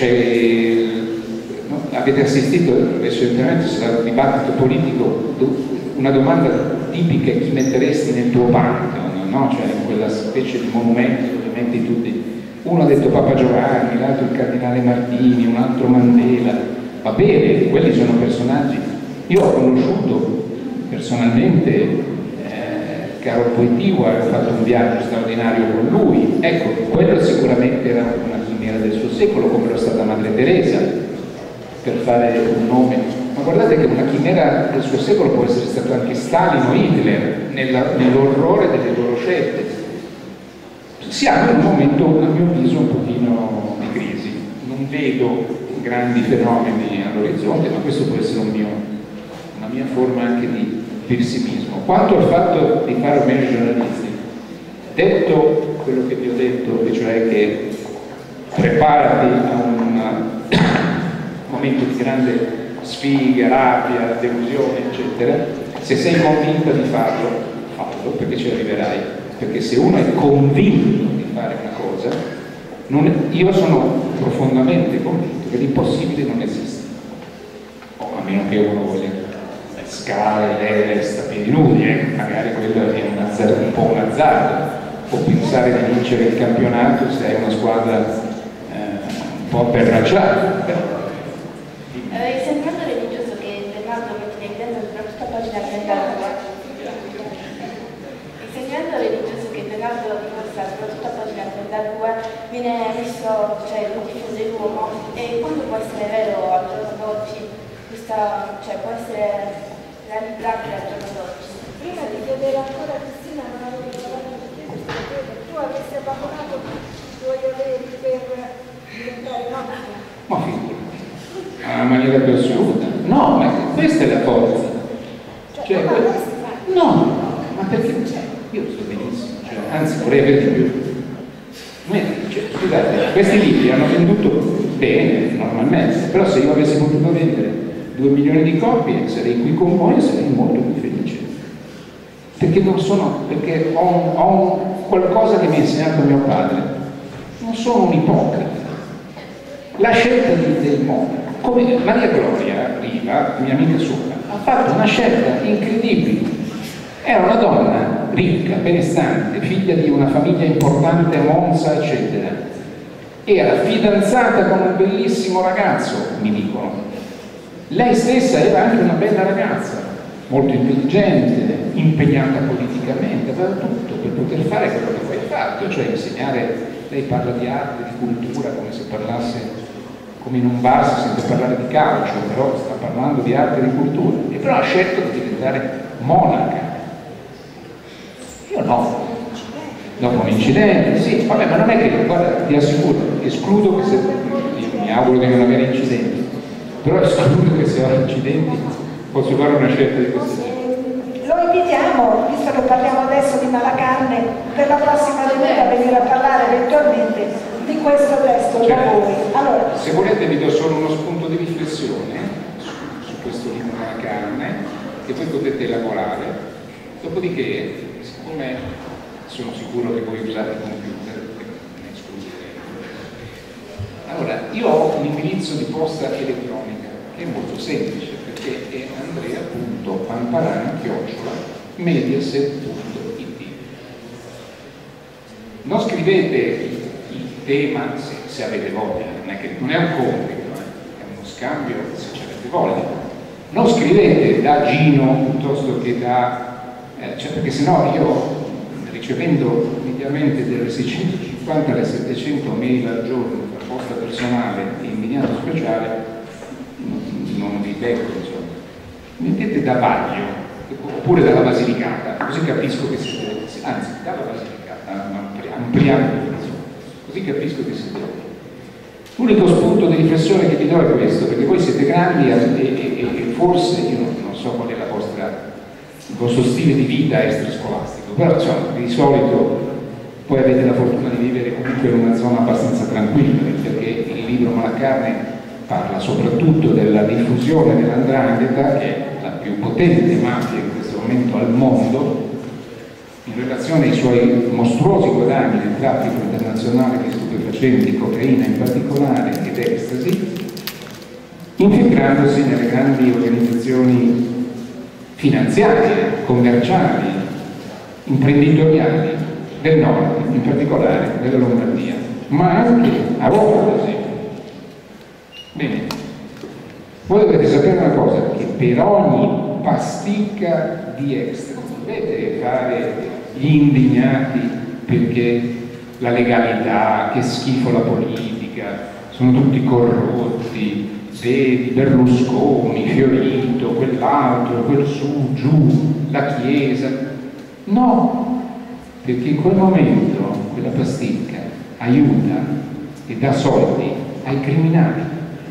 c'è, no, avete assistito recentemente al dibattito politico, una domanda tipica è chi metteresti nel tuo pantheon, no? Cioè in quella specie di monumento dove metti tutti. Uno ha detto Papa Giovanni, l'altro il Cardinale Martini, un altro Mandela. Va bene, quelli sono personaggi. Io ho conosciuto personalmente Caro Poetigua, ho fatto un viaggio straordinario con lui, ecco, quello sicuramente era una chimera del suo secolo, come lo è stata Madre Teresa, per fare un nome. Ma guardate che una chimera del suo secolo può essere stato anche Stalin o Hitler, nella, nell'orrore delle loro scelte. Siamo in un momento, a mio avviso, un pochino di crisi. Non vedo grandi fenomeni all'orizzonte, ma questo può essere un mio, una mia forma anche di pessimismo. Quanto al fatto di fare o meno i giornalisti, detto quello che vi ho detto, e cioè che preparati a un momento di grande sfiga, rabbia, delusione, eccetera, se sei convinta di farlo, fallo, perché ci arriverai, perché se uno è convinto di fare una cosa, non, io sono profondamente convinto che l'impossibile non esiste, o a meno che uno voglia scale, l'Everest a piedi nudi, eh? Magari quello è un, azzardo, un po' un azzardo, può pensare di vincere il campionato se hai una squadra eh, un po' perracciata. Eh, il sentimento religioso che Bernardo mette in evidenza soprattutto a pagina trentadue, il sentimento religioso che Bernardo dimostra soprattutto a pagina trentadue viene messo, cioè lo diffuse l'uomo, e quando può essere vero al giorno d'oggi, questa, cioè può essere realizzabile al giorno d'oggi. Prima di vedere ancora Cristina non avevo parlato di te, perché tu avresti abbandonato i tuoi averi per diventare nobile. Ma figurati, in maniera più assoluta. No, ma questa è la forza. Cioè, cioè, ma que... no, ma perché? Io sto benissimo, cioè, anzi vorrei avere di più. Cioè, scusate, questi libri hanno venduto bene, normalmente, però se io avessi potuto vendere due milioni di copie sarei qui con voi e sarei molto più felice, perché non sono, perché ho, un, ho un, qualcosa che mi ha insegnato mio padre, non sono un ipocrita. La scelta di, del mondo, come Maria Gloria Riva, mia amica sua, ha fatto una scelta incredibile. Era una donna ricca, benestante, figlia di una famiglia importante a Monza, eccetera. Era fidanzata con un bellissimo ragazzo, mi dicono. Lei stessa era anche una bella ragazza, molto intelligente, impegnata politicamente, aveva tutto per poter fare quello che poi ha fatto, cioè insegnare. Lei parla di arte, di cultura, come se parlasse, come in un bar si sente parlare di calcio, però sta parlando di arte e di cultura. E però ha scelto di diventare monaca. Io no. Dopo un incidente, sì, vabbè, ma non è che, guarda, ti assicuro, escludo che se, io mi auguro di non avere incidenti, però escludo che se ho incidenti posso fare una scelta di questo tipo. Lo invitiamo, visto che parliamo adesso di Malacarne, per la prossima venuta a venire a parlare eventualmente di questo testo da voi. Allora, se volete vi do solo uno spunto di riflessione su, su questo libro Malacarne, che voi potete elaborare, dopodiché, siccome sono sicuro che voi usate il computer, ne escluderemo. Allora, io ho un indirizzo di posta elettronica che è molto semplice, perché è andrea punto pamparana chiocciola mediaset punto it. Non scrivete il tema se, se avete voglia, non è, che, non è un compito, eh, è uno scambio se ci avete voglia. Non scrivete da Gino piuttosto che da... Eh, cioè perché sennò io, ricevendo mediamente dalle seicentocinquanta alle settecento mail al giorno per posta personale e inviato speciale, non, non vi becco, insomma. Mettete da Vaglio, oppure dalla Basilicata, così capisco che siete, anzi, dalla Basilicata, ampliamo la definizione, così capisco che siete voi. L'unico spunto di riflessione che vi do è questo, perché voi siete grandi e, e, e forse, io non, non so qual è la vostra, il vostro stile di vita extrascolastico, però insomma, di solito poi avete la fortuna di vivere comunque in una zona abbastanza tranquilla, perché il libro Malacarne parla soprattutto della diffusione dell'andrangheta, che è la più potente mafia in questo momento al mondo, in relazione ai suoi mostruosi guadagni nel traffico internazionale di stupefacenti, cocaina in particolare ed ecstasy, infiltrandosi nelle grandi organizzazioni finanziarie, commerciali, imprenditoriali del nord, in particolare della Lombardia, ma anche a Roma, per esempio. Bene, voi dovete sapere una cosa, che per ogni pasticca di ecstasy dovete fare gli indignati perché la legalità, che schifo la politica, sono tutti corrotti, vedi Berlusconi, Fiorito, quell'altro, quel su, giù, la Chiesa. No, perché in quel momento quella pasticca aiuta e dà soldi ai criminali.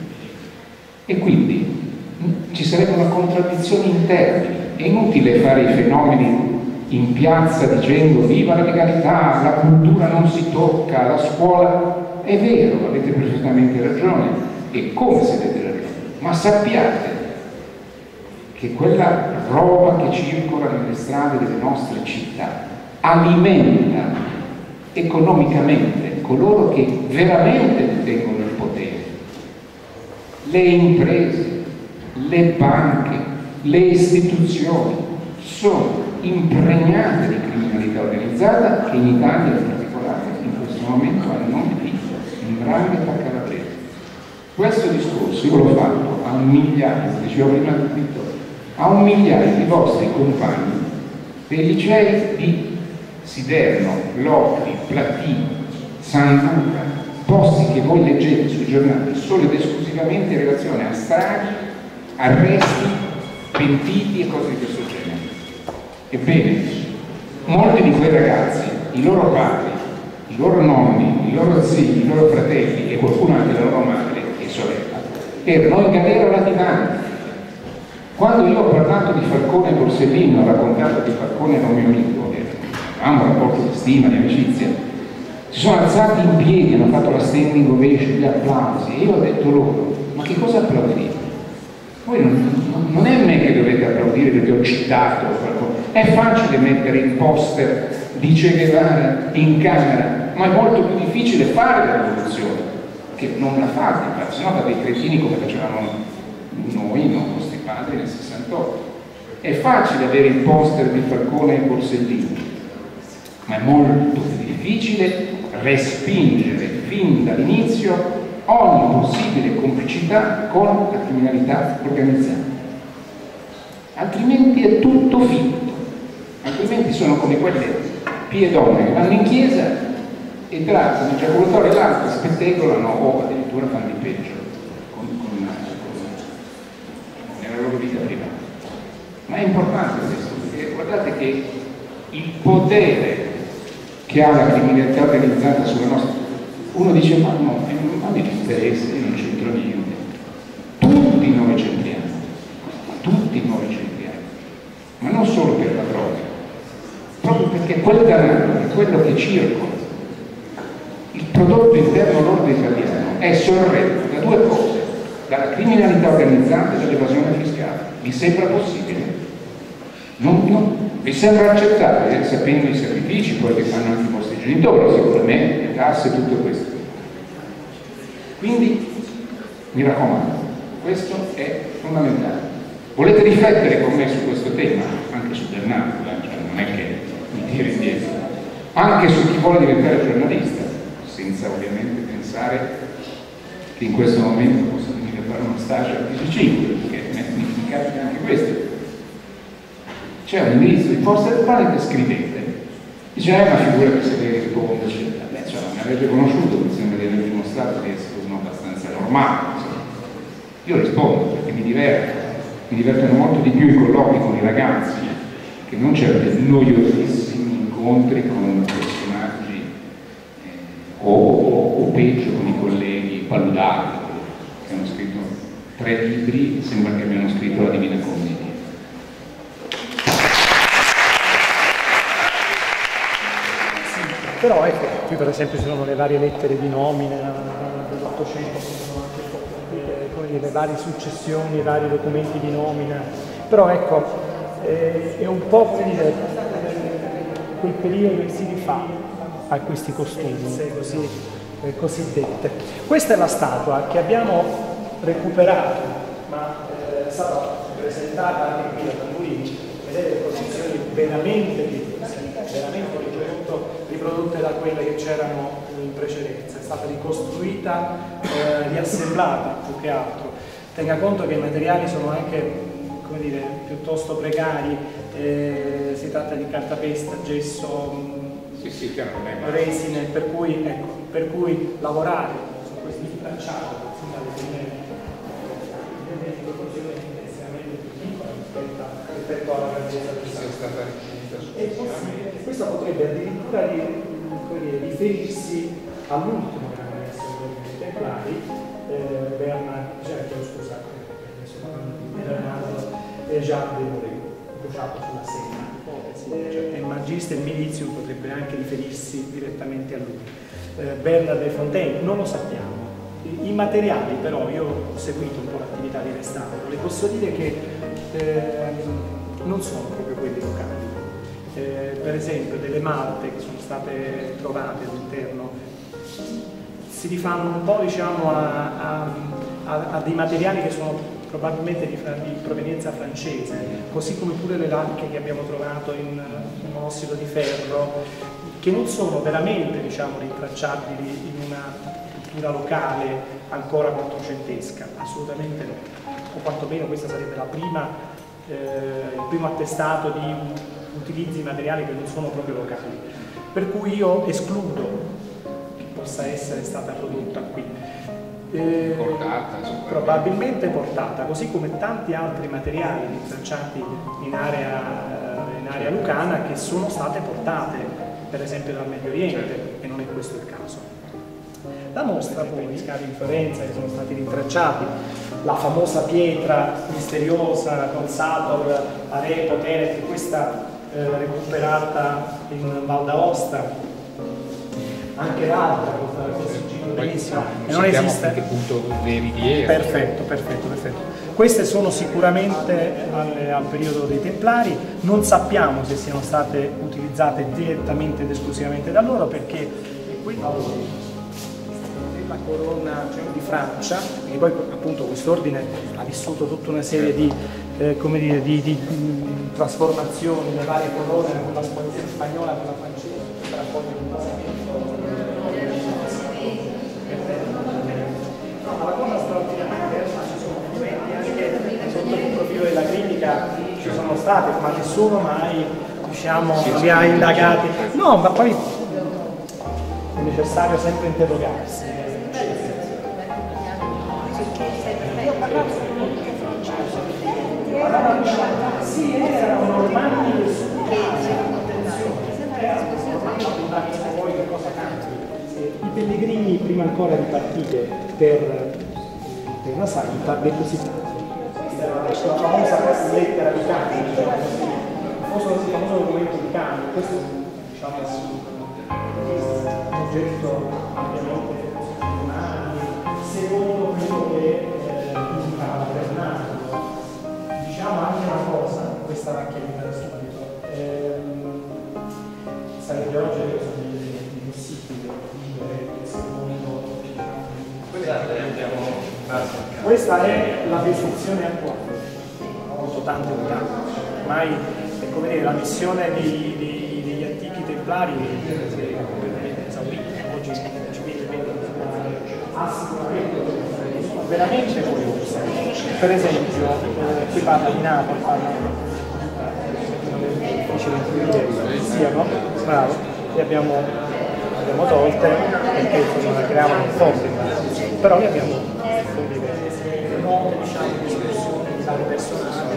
E quindi ci sarebbe una contraddizione in termini. È inutile fare i fenomeni in piazza dicendo viva la legalità, la cultura non si tocca, la scuola. È vero, avete perfettamente ragione, e come se avete ragione, ma sappiate che quella roba che circola nelle strade delle nostre città alimenta economicamente coloro che veramente detengono il potere, le imprese, le banche, le istituzioni sono impregnate di criminalità organizzata che in Italia in particolare in questo momento ha il nome di ndrangheta calabrese. Questo discorso io l'ho fatto a un migliaio, dicevo prima del Vittorio, a un migliaio di vostri compagni dei licei di Siderno, Locri, Platini, San Luca, posti che voi leggete sui giornali solo ed esclusivamente in relazione a stragi, arresti, pentiti e cose di questo genere. Ebbene, molti di quei ragazzi, i loro padri, i loro nonni, i loro zii, i loro fratelli e qualcuno anche la loro madre e sorella, erano in galera latitanti. Quando io ho parlato di Falcone e Borsellino, ho raccontato che Falcone era un mio amico, avevamo un rapporto di stima, di amicizia, si sono alzati in piedi, hanno fatto la standing ovation, gli applausi, e io ho detto loro, ma che cosa applaudite? Voi non, non è a me che dovete applaudire perché ho citato qualcosa. È facile mettere il poster di Che Guevara in camera, ma è molto più difficile fare la rivoluzione, che non la fate, se no da dei cretini come facevamo noi, i nostri padri nel sessantotto. È facile avere il poster di Falcone e Borsellino, ma è molto più difficile respingere fin dall'inizio ogni possibile complicità con la criminalità organizzata. Altrimenti è tutto finto, altrimenti sono come quelle piedone che vanno in chiesa e trattano il giaculatorio e l'altro, spettegolano o addirittura fanno di peggio con, con, con, nella loro vita privata. Ma è importante questo, perché guardate che il potere che ha la criminalità organizzata sulla nostra... Uno dice, ma no, a me non interessa, io non c'entro niente. Tutti noi c'entriamo, tutti noi c'entriamo, ma non solo per la droga, proprio perché quel denaro è quello che circola. Il prodotto interno lordo italiano è sorretto da due cose, dalla criminalità organizzata e dall'evasione fiscale. Vi sembra possibile? Non, non. Vi sembra accettabile, sapendo i sacrifici poi che fanno anche i vostri genitori, sicuramente, le tasse e tutto questo. Quindi, mi raccomando, questo è fondamentale. Volete riflettere con me su questo tema, anche su Bernardo, cioè non è che mi tiri indietro, anche su chi vuole diventare giornalista, senza ovviamente pensare che in questo momento possa venire a fare uno stage al P C cinque, perché mi capita anche questo. C'è un indirizzo di Forza del Pane che scrivete, dice, eh, ma figura che se ne risponde, eccetera. Beh, cioè, mi avete conosciuto, mi sembra di aver dimostrato di essere uno abbastanza normale, insomma. Io rispondo perché mi diverto, mi divertono molto di più i colloqui con i ragazzi che non certi noiosissimi incontri con personaggi eh, o, o, o peggio con i colleghi paludati che hanno scritto tre libri e sembra che abbiano scritto la Divina Commedia. Però ecco, qui per esempio ci sono le varie lettere di nomina dell'Ottocento, sono anche le varie successioni, i vari documenti di nomina, però ecco, eh, è un po' come dire, quel periodo che si rifà a questi costumi così, eh, cosiddette. Questa è la statua che abbiamo recuperato, ma eh, è stata presentata anche qui da Tamburini, vedete le posizioni veramente diverse, veramente riprodotte da quelle che c'erano in precedenza, è stata ricostruita, eh, riassemblata più che altro. Tenga conto che i materiali sono anche, come dire, piuttosto precari, eh, si tratta di cartapesta, gesso, sì, sì, chiaro, resine, per cui, ecco, per cui lavorare su questi tracciati fino alle prime estremamente più piccole rispetto alla grandezza del Stato. Questo potrebbe addirittura riferirsi all'ultimo grande maestro dei Templari, eh, Bernard, cioè, scusa, Bernardo e Jacques de Molay, bruciato sulla Senna. Eh, e Magister Milizium potrebbe anche riferirsi direttamente a lui. Eh, Bernard de Fontaine, non lo sappiamo. I, I materiali però, io ho seguito un po' l'attività di restauro, le posso dire che eh, non sono proprio quelli locali. Eh, per esempio delle malte che sono state trovate all'interno si rifanno un po', diciamo, a, a, a, a dei materiali che sono probabilmente di, di provenienza francese, così come pure le lacche che abbiamo trovato in, in monossido di ferro, che non sono veramente, diciamo, rintracciabili in una cultura locale ancora quattrocentesca, assolutamente no, o quantomeno questa sarebbe la prima, eh, il primo attestato di utilizzi materiali che non sono proprio locali, per cui io escludo che possa essere stata prodotta qui. Eh, portata, probabilmente portata, così come tanti altri materiali rintracciati in area, in area lucana che sono state portate, per esempio dal Medio Oriente, e non è questo il caso. La mostra poi gli scavi in Fiorenza che sono stati rintracciati, la famosa pietra misteriosa con Sator, Arepo, Tenet, questa Eh, recuperata in Val d'Aosta, anche l'altra con il sigillo benissimo, e non esiste a che punto le rilievi. Perfetto, perfetto, perfetto. Queste sono sicuramente al, al periodo dei Templari, non sappiamo se siano state utilizzate direttamente ed esclusivamente da loro, perché qui la corona di Francia, e poi appunto quest'ordine ha vissuto tutta una serie di Eh, come dire, di, di, di trasformazioni, le varie corone, quella spagnola, quella francese, per raccogliere un basamento. No, ma la cosa straordinaria è che ci sono documenti anche sotto il profilo della critica, ci sono state, ma nessuno mai, diciamo, li ha indagati. No, ma poi è necessario sempre interrogarsi. Io ho parlato sì, erano normanni che poi che cosa cambia? I pellegrini prima ancora di partire per, per una salita depositavano la famosa lettera di cambio, il famoso documento di cambio, questo diciamo un oggetto ovviamente umano, secondo quello che indicava Bernardo. Diciamo anche una cosa, questa la chiarita da subito, ehm, sarebbe oggi impossibile vivere secondo, questa è la descrizione attuale, ho avuto tante unità, ormai è come dire la missione di, di, degli antichi templari è completamente esaurita, oggi ci vede assolutamente veramente curiose. Per esempio, eh, qui parla di Napoli, parla difficile intuire siano, bravo, le abbiamo, abbiamo tolte perché insomma creavano un problema, però le abbiamo, come dire, note, diciamo, discussioni di vari personaggi.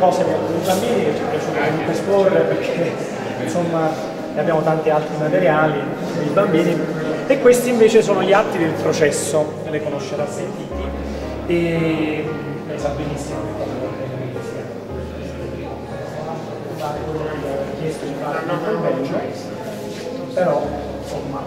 cose per i bambini che ci è piaciuto comunque esporre, perché insomma abbiamo tanti altri materiali per i bambini, e questi invece sono gli atti del processo, le conoscerà sentiti, e lei sa benissimo che cosa fare quello che ha chiesto di fare il Belgio, però insomma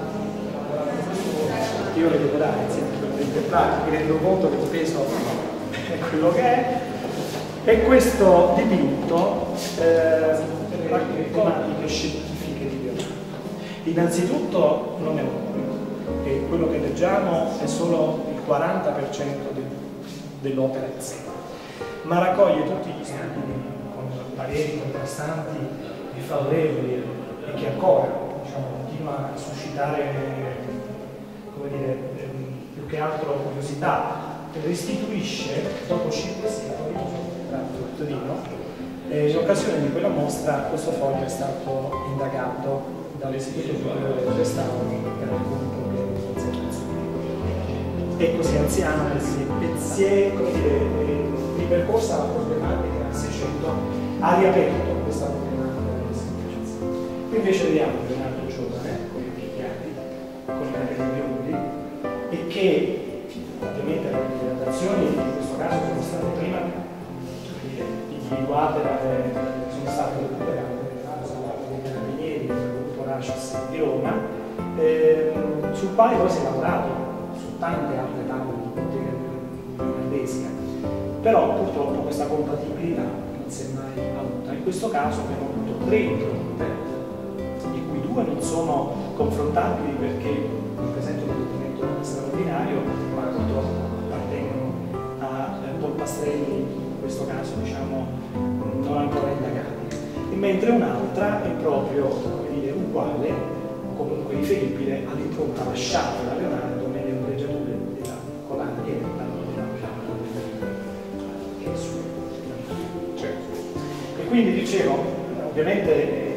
io le devo dare insieme a interpretare, mi rendo conto che il peso è quello che è, e questo dipinto eh, raccoglie tematiche scientifiche di Leonardo. Innanzitutto non è un opera, e quello che leggiamo è solo il quaranta per cento del, dell'opera in sé, ma raccoglie tutti gli studi con pareri contrastanti e favorevoli, e che ancora diciamo, continua a suscitare, come dire, più che altro curiosità. Restituisce, dopo cinque secoli, a Torino, eh, in occasione di quella mostra questo foglio è stato indagato dall'Istituto Superiore del Restauro per alcuni problemi di conservazione. È così anziano che si, che si è, come dire, ripercorsa la problematica del Seicento, ha riaperto questa problematica dell'esistenza. Qui invece vediamo Leonardo giovane, con gli occhi chiari, con i capelli biondi, e che ovviamente le datazioni in questo caso sono state prima individuate, sono state recuperate dai carabinieri del gruppo Racis di Roma, eh, sul quale poi si è lavorato su tante altre tavole di bottega leonardesca, però purtroppo questa compatibilità non si è mai avuta. In questo caso abbiamo avuto tre impronte, di cui due non sono confrontabili perché non presentano un documento straordinario, ma purtroppo appartengono a eh, polpastrelli, in questo caso diciamo non ancora indagati, e mentre un'altra è proprio, come dire, uguale o comunque riferibile all'impronta lasciata da Leonardo nelle ombreggiature della collana di Erta che è su. E quindi dicevo, ovviamente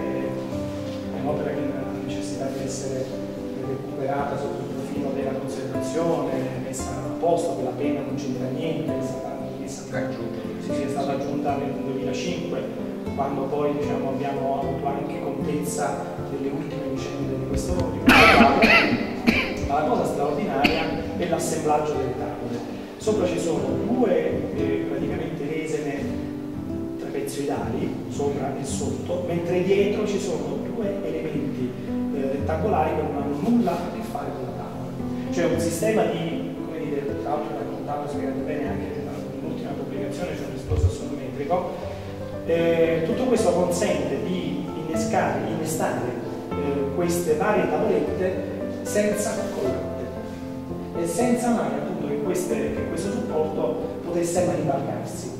è un'opera che ha la necessità di essere recuperata sotto il profilo della conservazione, messa a posto, che la pena non c'entra niente, è stata, sì, sì, è stata aggiunta nel duemilacinque, quando poi diciamo, abbiamo avuto anche contezza delle ultime vicende di questo tavolo. Ma la cosa straordinaria è l'assemblaggio delle tavole. Sopra ci sono due eh, praticamente resene trapezioidali, sopra e sotto, mentre dietro ci sono due elementi eh, rettangolari che non hanno nulla a che fare con la tavola. Cioè un sistema di, come dire, tra l'altro raccontato, spiegato bene anche nell'ultima pubblicazione, c'è un discorso assonometrico. Eh, tutto questo consente di innescare, innestare eh, queste varie tavolette senza collante e senza mai appunto che, queste, che questo supporto potesse mai imbarcarsi.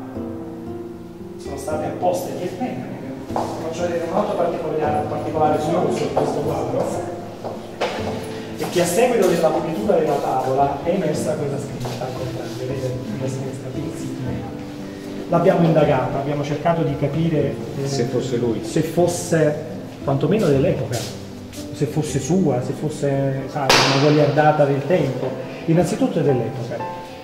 Sono state apposte di penna. Faccio vedere un altro particolare, particolare su uso di questo quadro, e che a seguito della pulitura della tavola è emersa quella scritta al contrario, vedete, la sinistra, l'abbiamo indagata, abbiamo cercato di capire eh, se fosse lui, se fosse quantomeno dell'epoca, se fosse sua, se fosse sai, una goliardata del tempo. Innanzitutto è dell'epoca.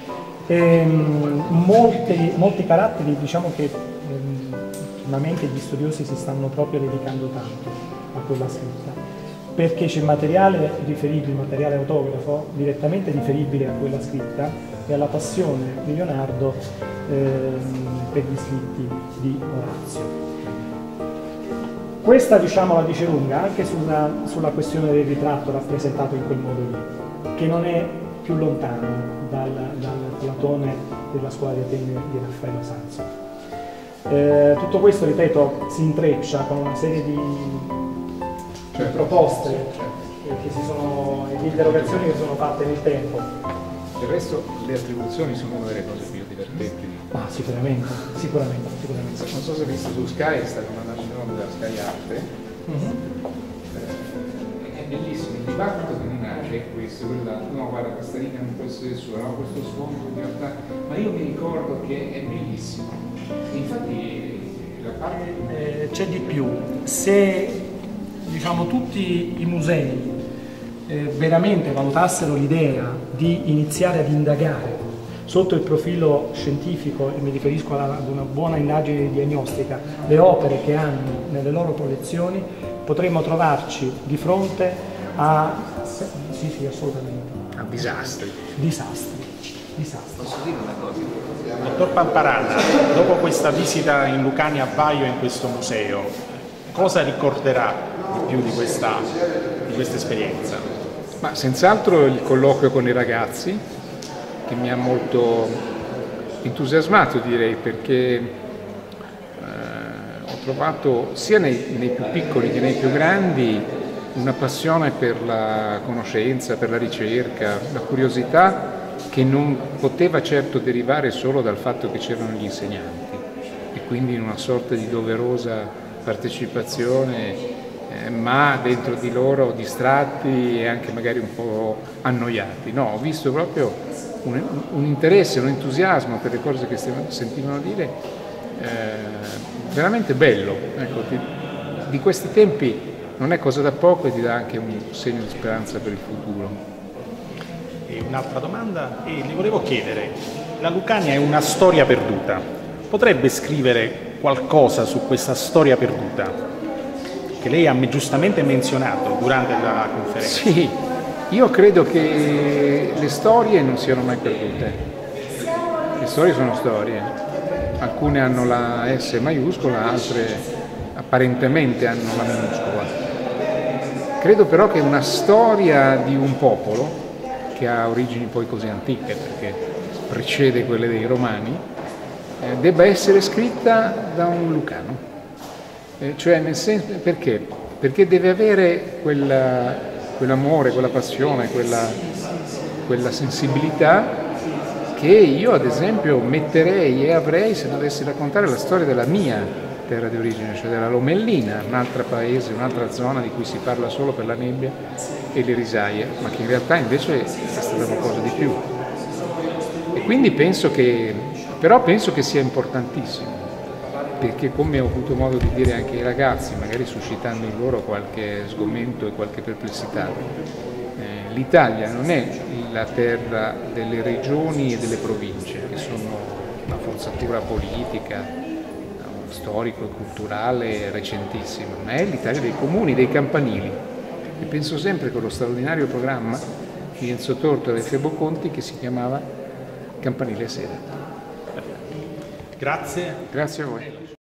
Ehm, molti, molti caratteri, diciamo che ehm, ultimamente gli studiosi si stanno proprio dedicando tanto a quella scritta, perché c'è materiale riferibile, materiale autografo direttamente riferibile a quella scritta e alla passione di Leonardo ehm, per gli scritti di Orazio. Questa diciamo la dice lunga anche sulla, sulla questione del ritratto rappresentato in quel modo lì, che non è più lontano dal, dal Platone della scuola di Atene di Raffaello Sanzio. Eh, tutto questo, ripeto, si intreccia con una serie di, certo, di proposte certo. che si sono, di interrogazioni che sono fatte nel tempo. Del resto le attribuzioni sono una delle cose più divertenti. Ah, sicuramente, sicuramente, sicuramente. Non so se hai visto su Sky, è stata una nascita della Sky Arte. Mm-hmm. eh, è bellissimo, il dibattito che ne nasce è questo, quella, no guarda questa riga non può essere sua, no, questo sfondo in realtà, ma io mi ricordo che è bellissimo. Infatti la parte... Eh, c'è di più, se diciamo tutti i musei Eh, veramente valutassero l'idea di iniziare ad indagare Sotto il profilo scientifico, e mi riferisco ad una buona indagine diagnostica, le opere che hanno nelle loro collezioni, potremmo trovarci di fronte a, sì, sì, assolutamente, a disastri. Disastri. disastri. Posso dire una cosa? Dottor Pamparalla, dopo questa visita in Lucania a Baio in questo museo, cosa ricorderà di più di questa, di questa esperienza? Ma senz'altro il colloquio con i ragazzi, che mi ha molto entusiasmato, direi, perché eh, ho trovato sia nei, nei più piccoli che nei più grandi una passione per la conoscenza, per la ricerca, la curiosità che non poteva certo derivare solo dal fatto che c'erano gli insegnanti, e quindi in una sorta di doverosa partecipazione, eh, ma dentro di loro distratti e anche magari un po' annoiati. No, ho visto proprio un, un interesse, un entusiasmo per le cose che sentivano dire, eh, veramente bello. Ecco, di, di questi tempi non è cosa da poco e ti dà anche un segno di speranza per il futuro. E un'altra domanda, e le volevo chiedere, la Lucania è una storia perduta, potrebbe scrivere qualcosa su questa storia perduta che lei ha giustamente menzionato durante la conferenza? Sì, io credo che le storie non siano mai perdute, le storie sono storie, alcune hanno la S maiuscola, altre apparentemente hanno la minuscola. Credo però che una storia di un popolo, che ha origini poi così antiche perché precede quelle dei Romani, eh, debba essere scritta da un lucano. Eh, cioè nel senso, perché? Perché deve avere quella, quell'amore, quella passione, quella, quella sensibilità che io ad esempio metterei e avrei se dovessi raccontare la storia della mia terra di origine, cioè della Lomellina, un altro paese, un'altra zona di cui si parla solo per la nebbia e le risaie, ma che in realtà invece è stata qualcosa di più. E quindi penso che, però penso che sia importantissimo, perché come ho avuto modo di dire anche ai ragazzi, magari suscitando in loro qualche sgomento e qualche perplessità, eh, l'Italia non è la terra delle regioni e delle province, che sono una forzatura politica, storico e culturale recentissima, ma è l'Italia dei comuni, dei campanili. E penso sempre con lo straordinario programma di Enzo Tortora e Febo Conti che si chiamava Campanile Sera. Grazie. Grazie a voi.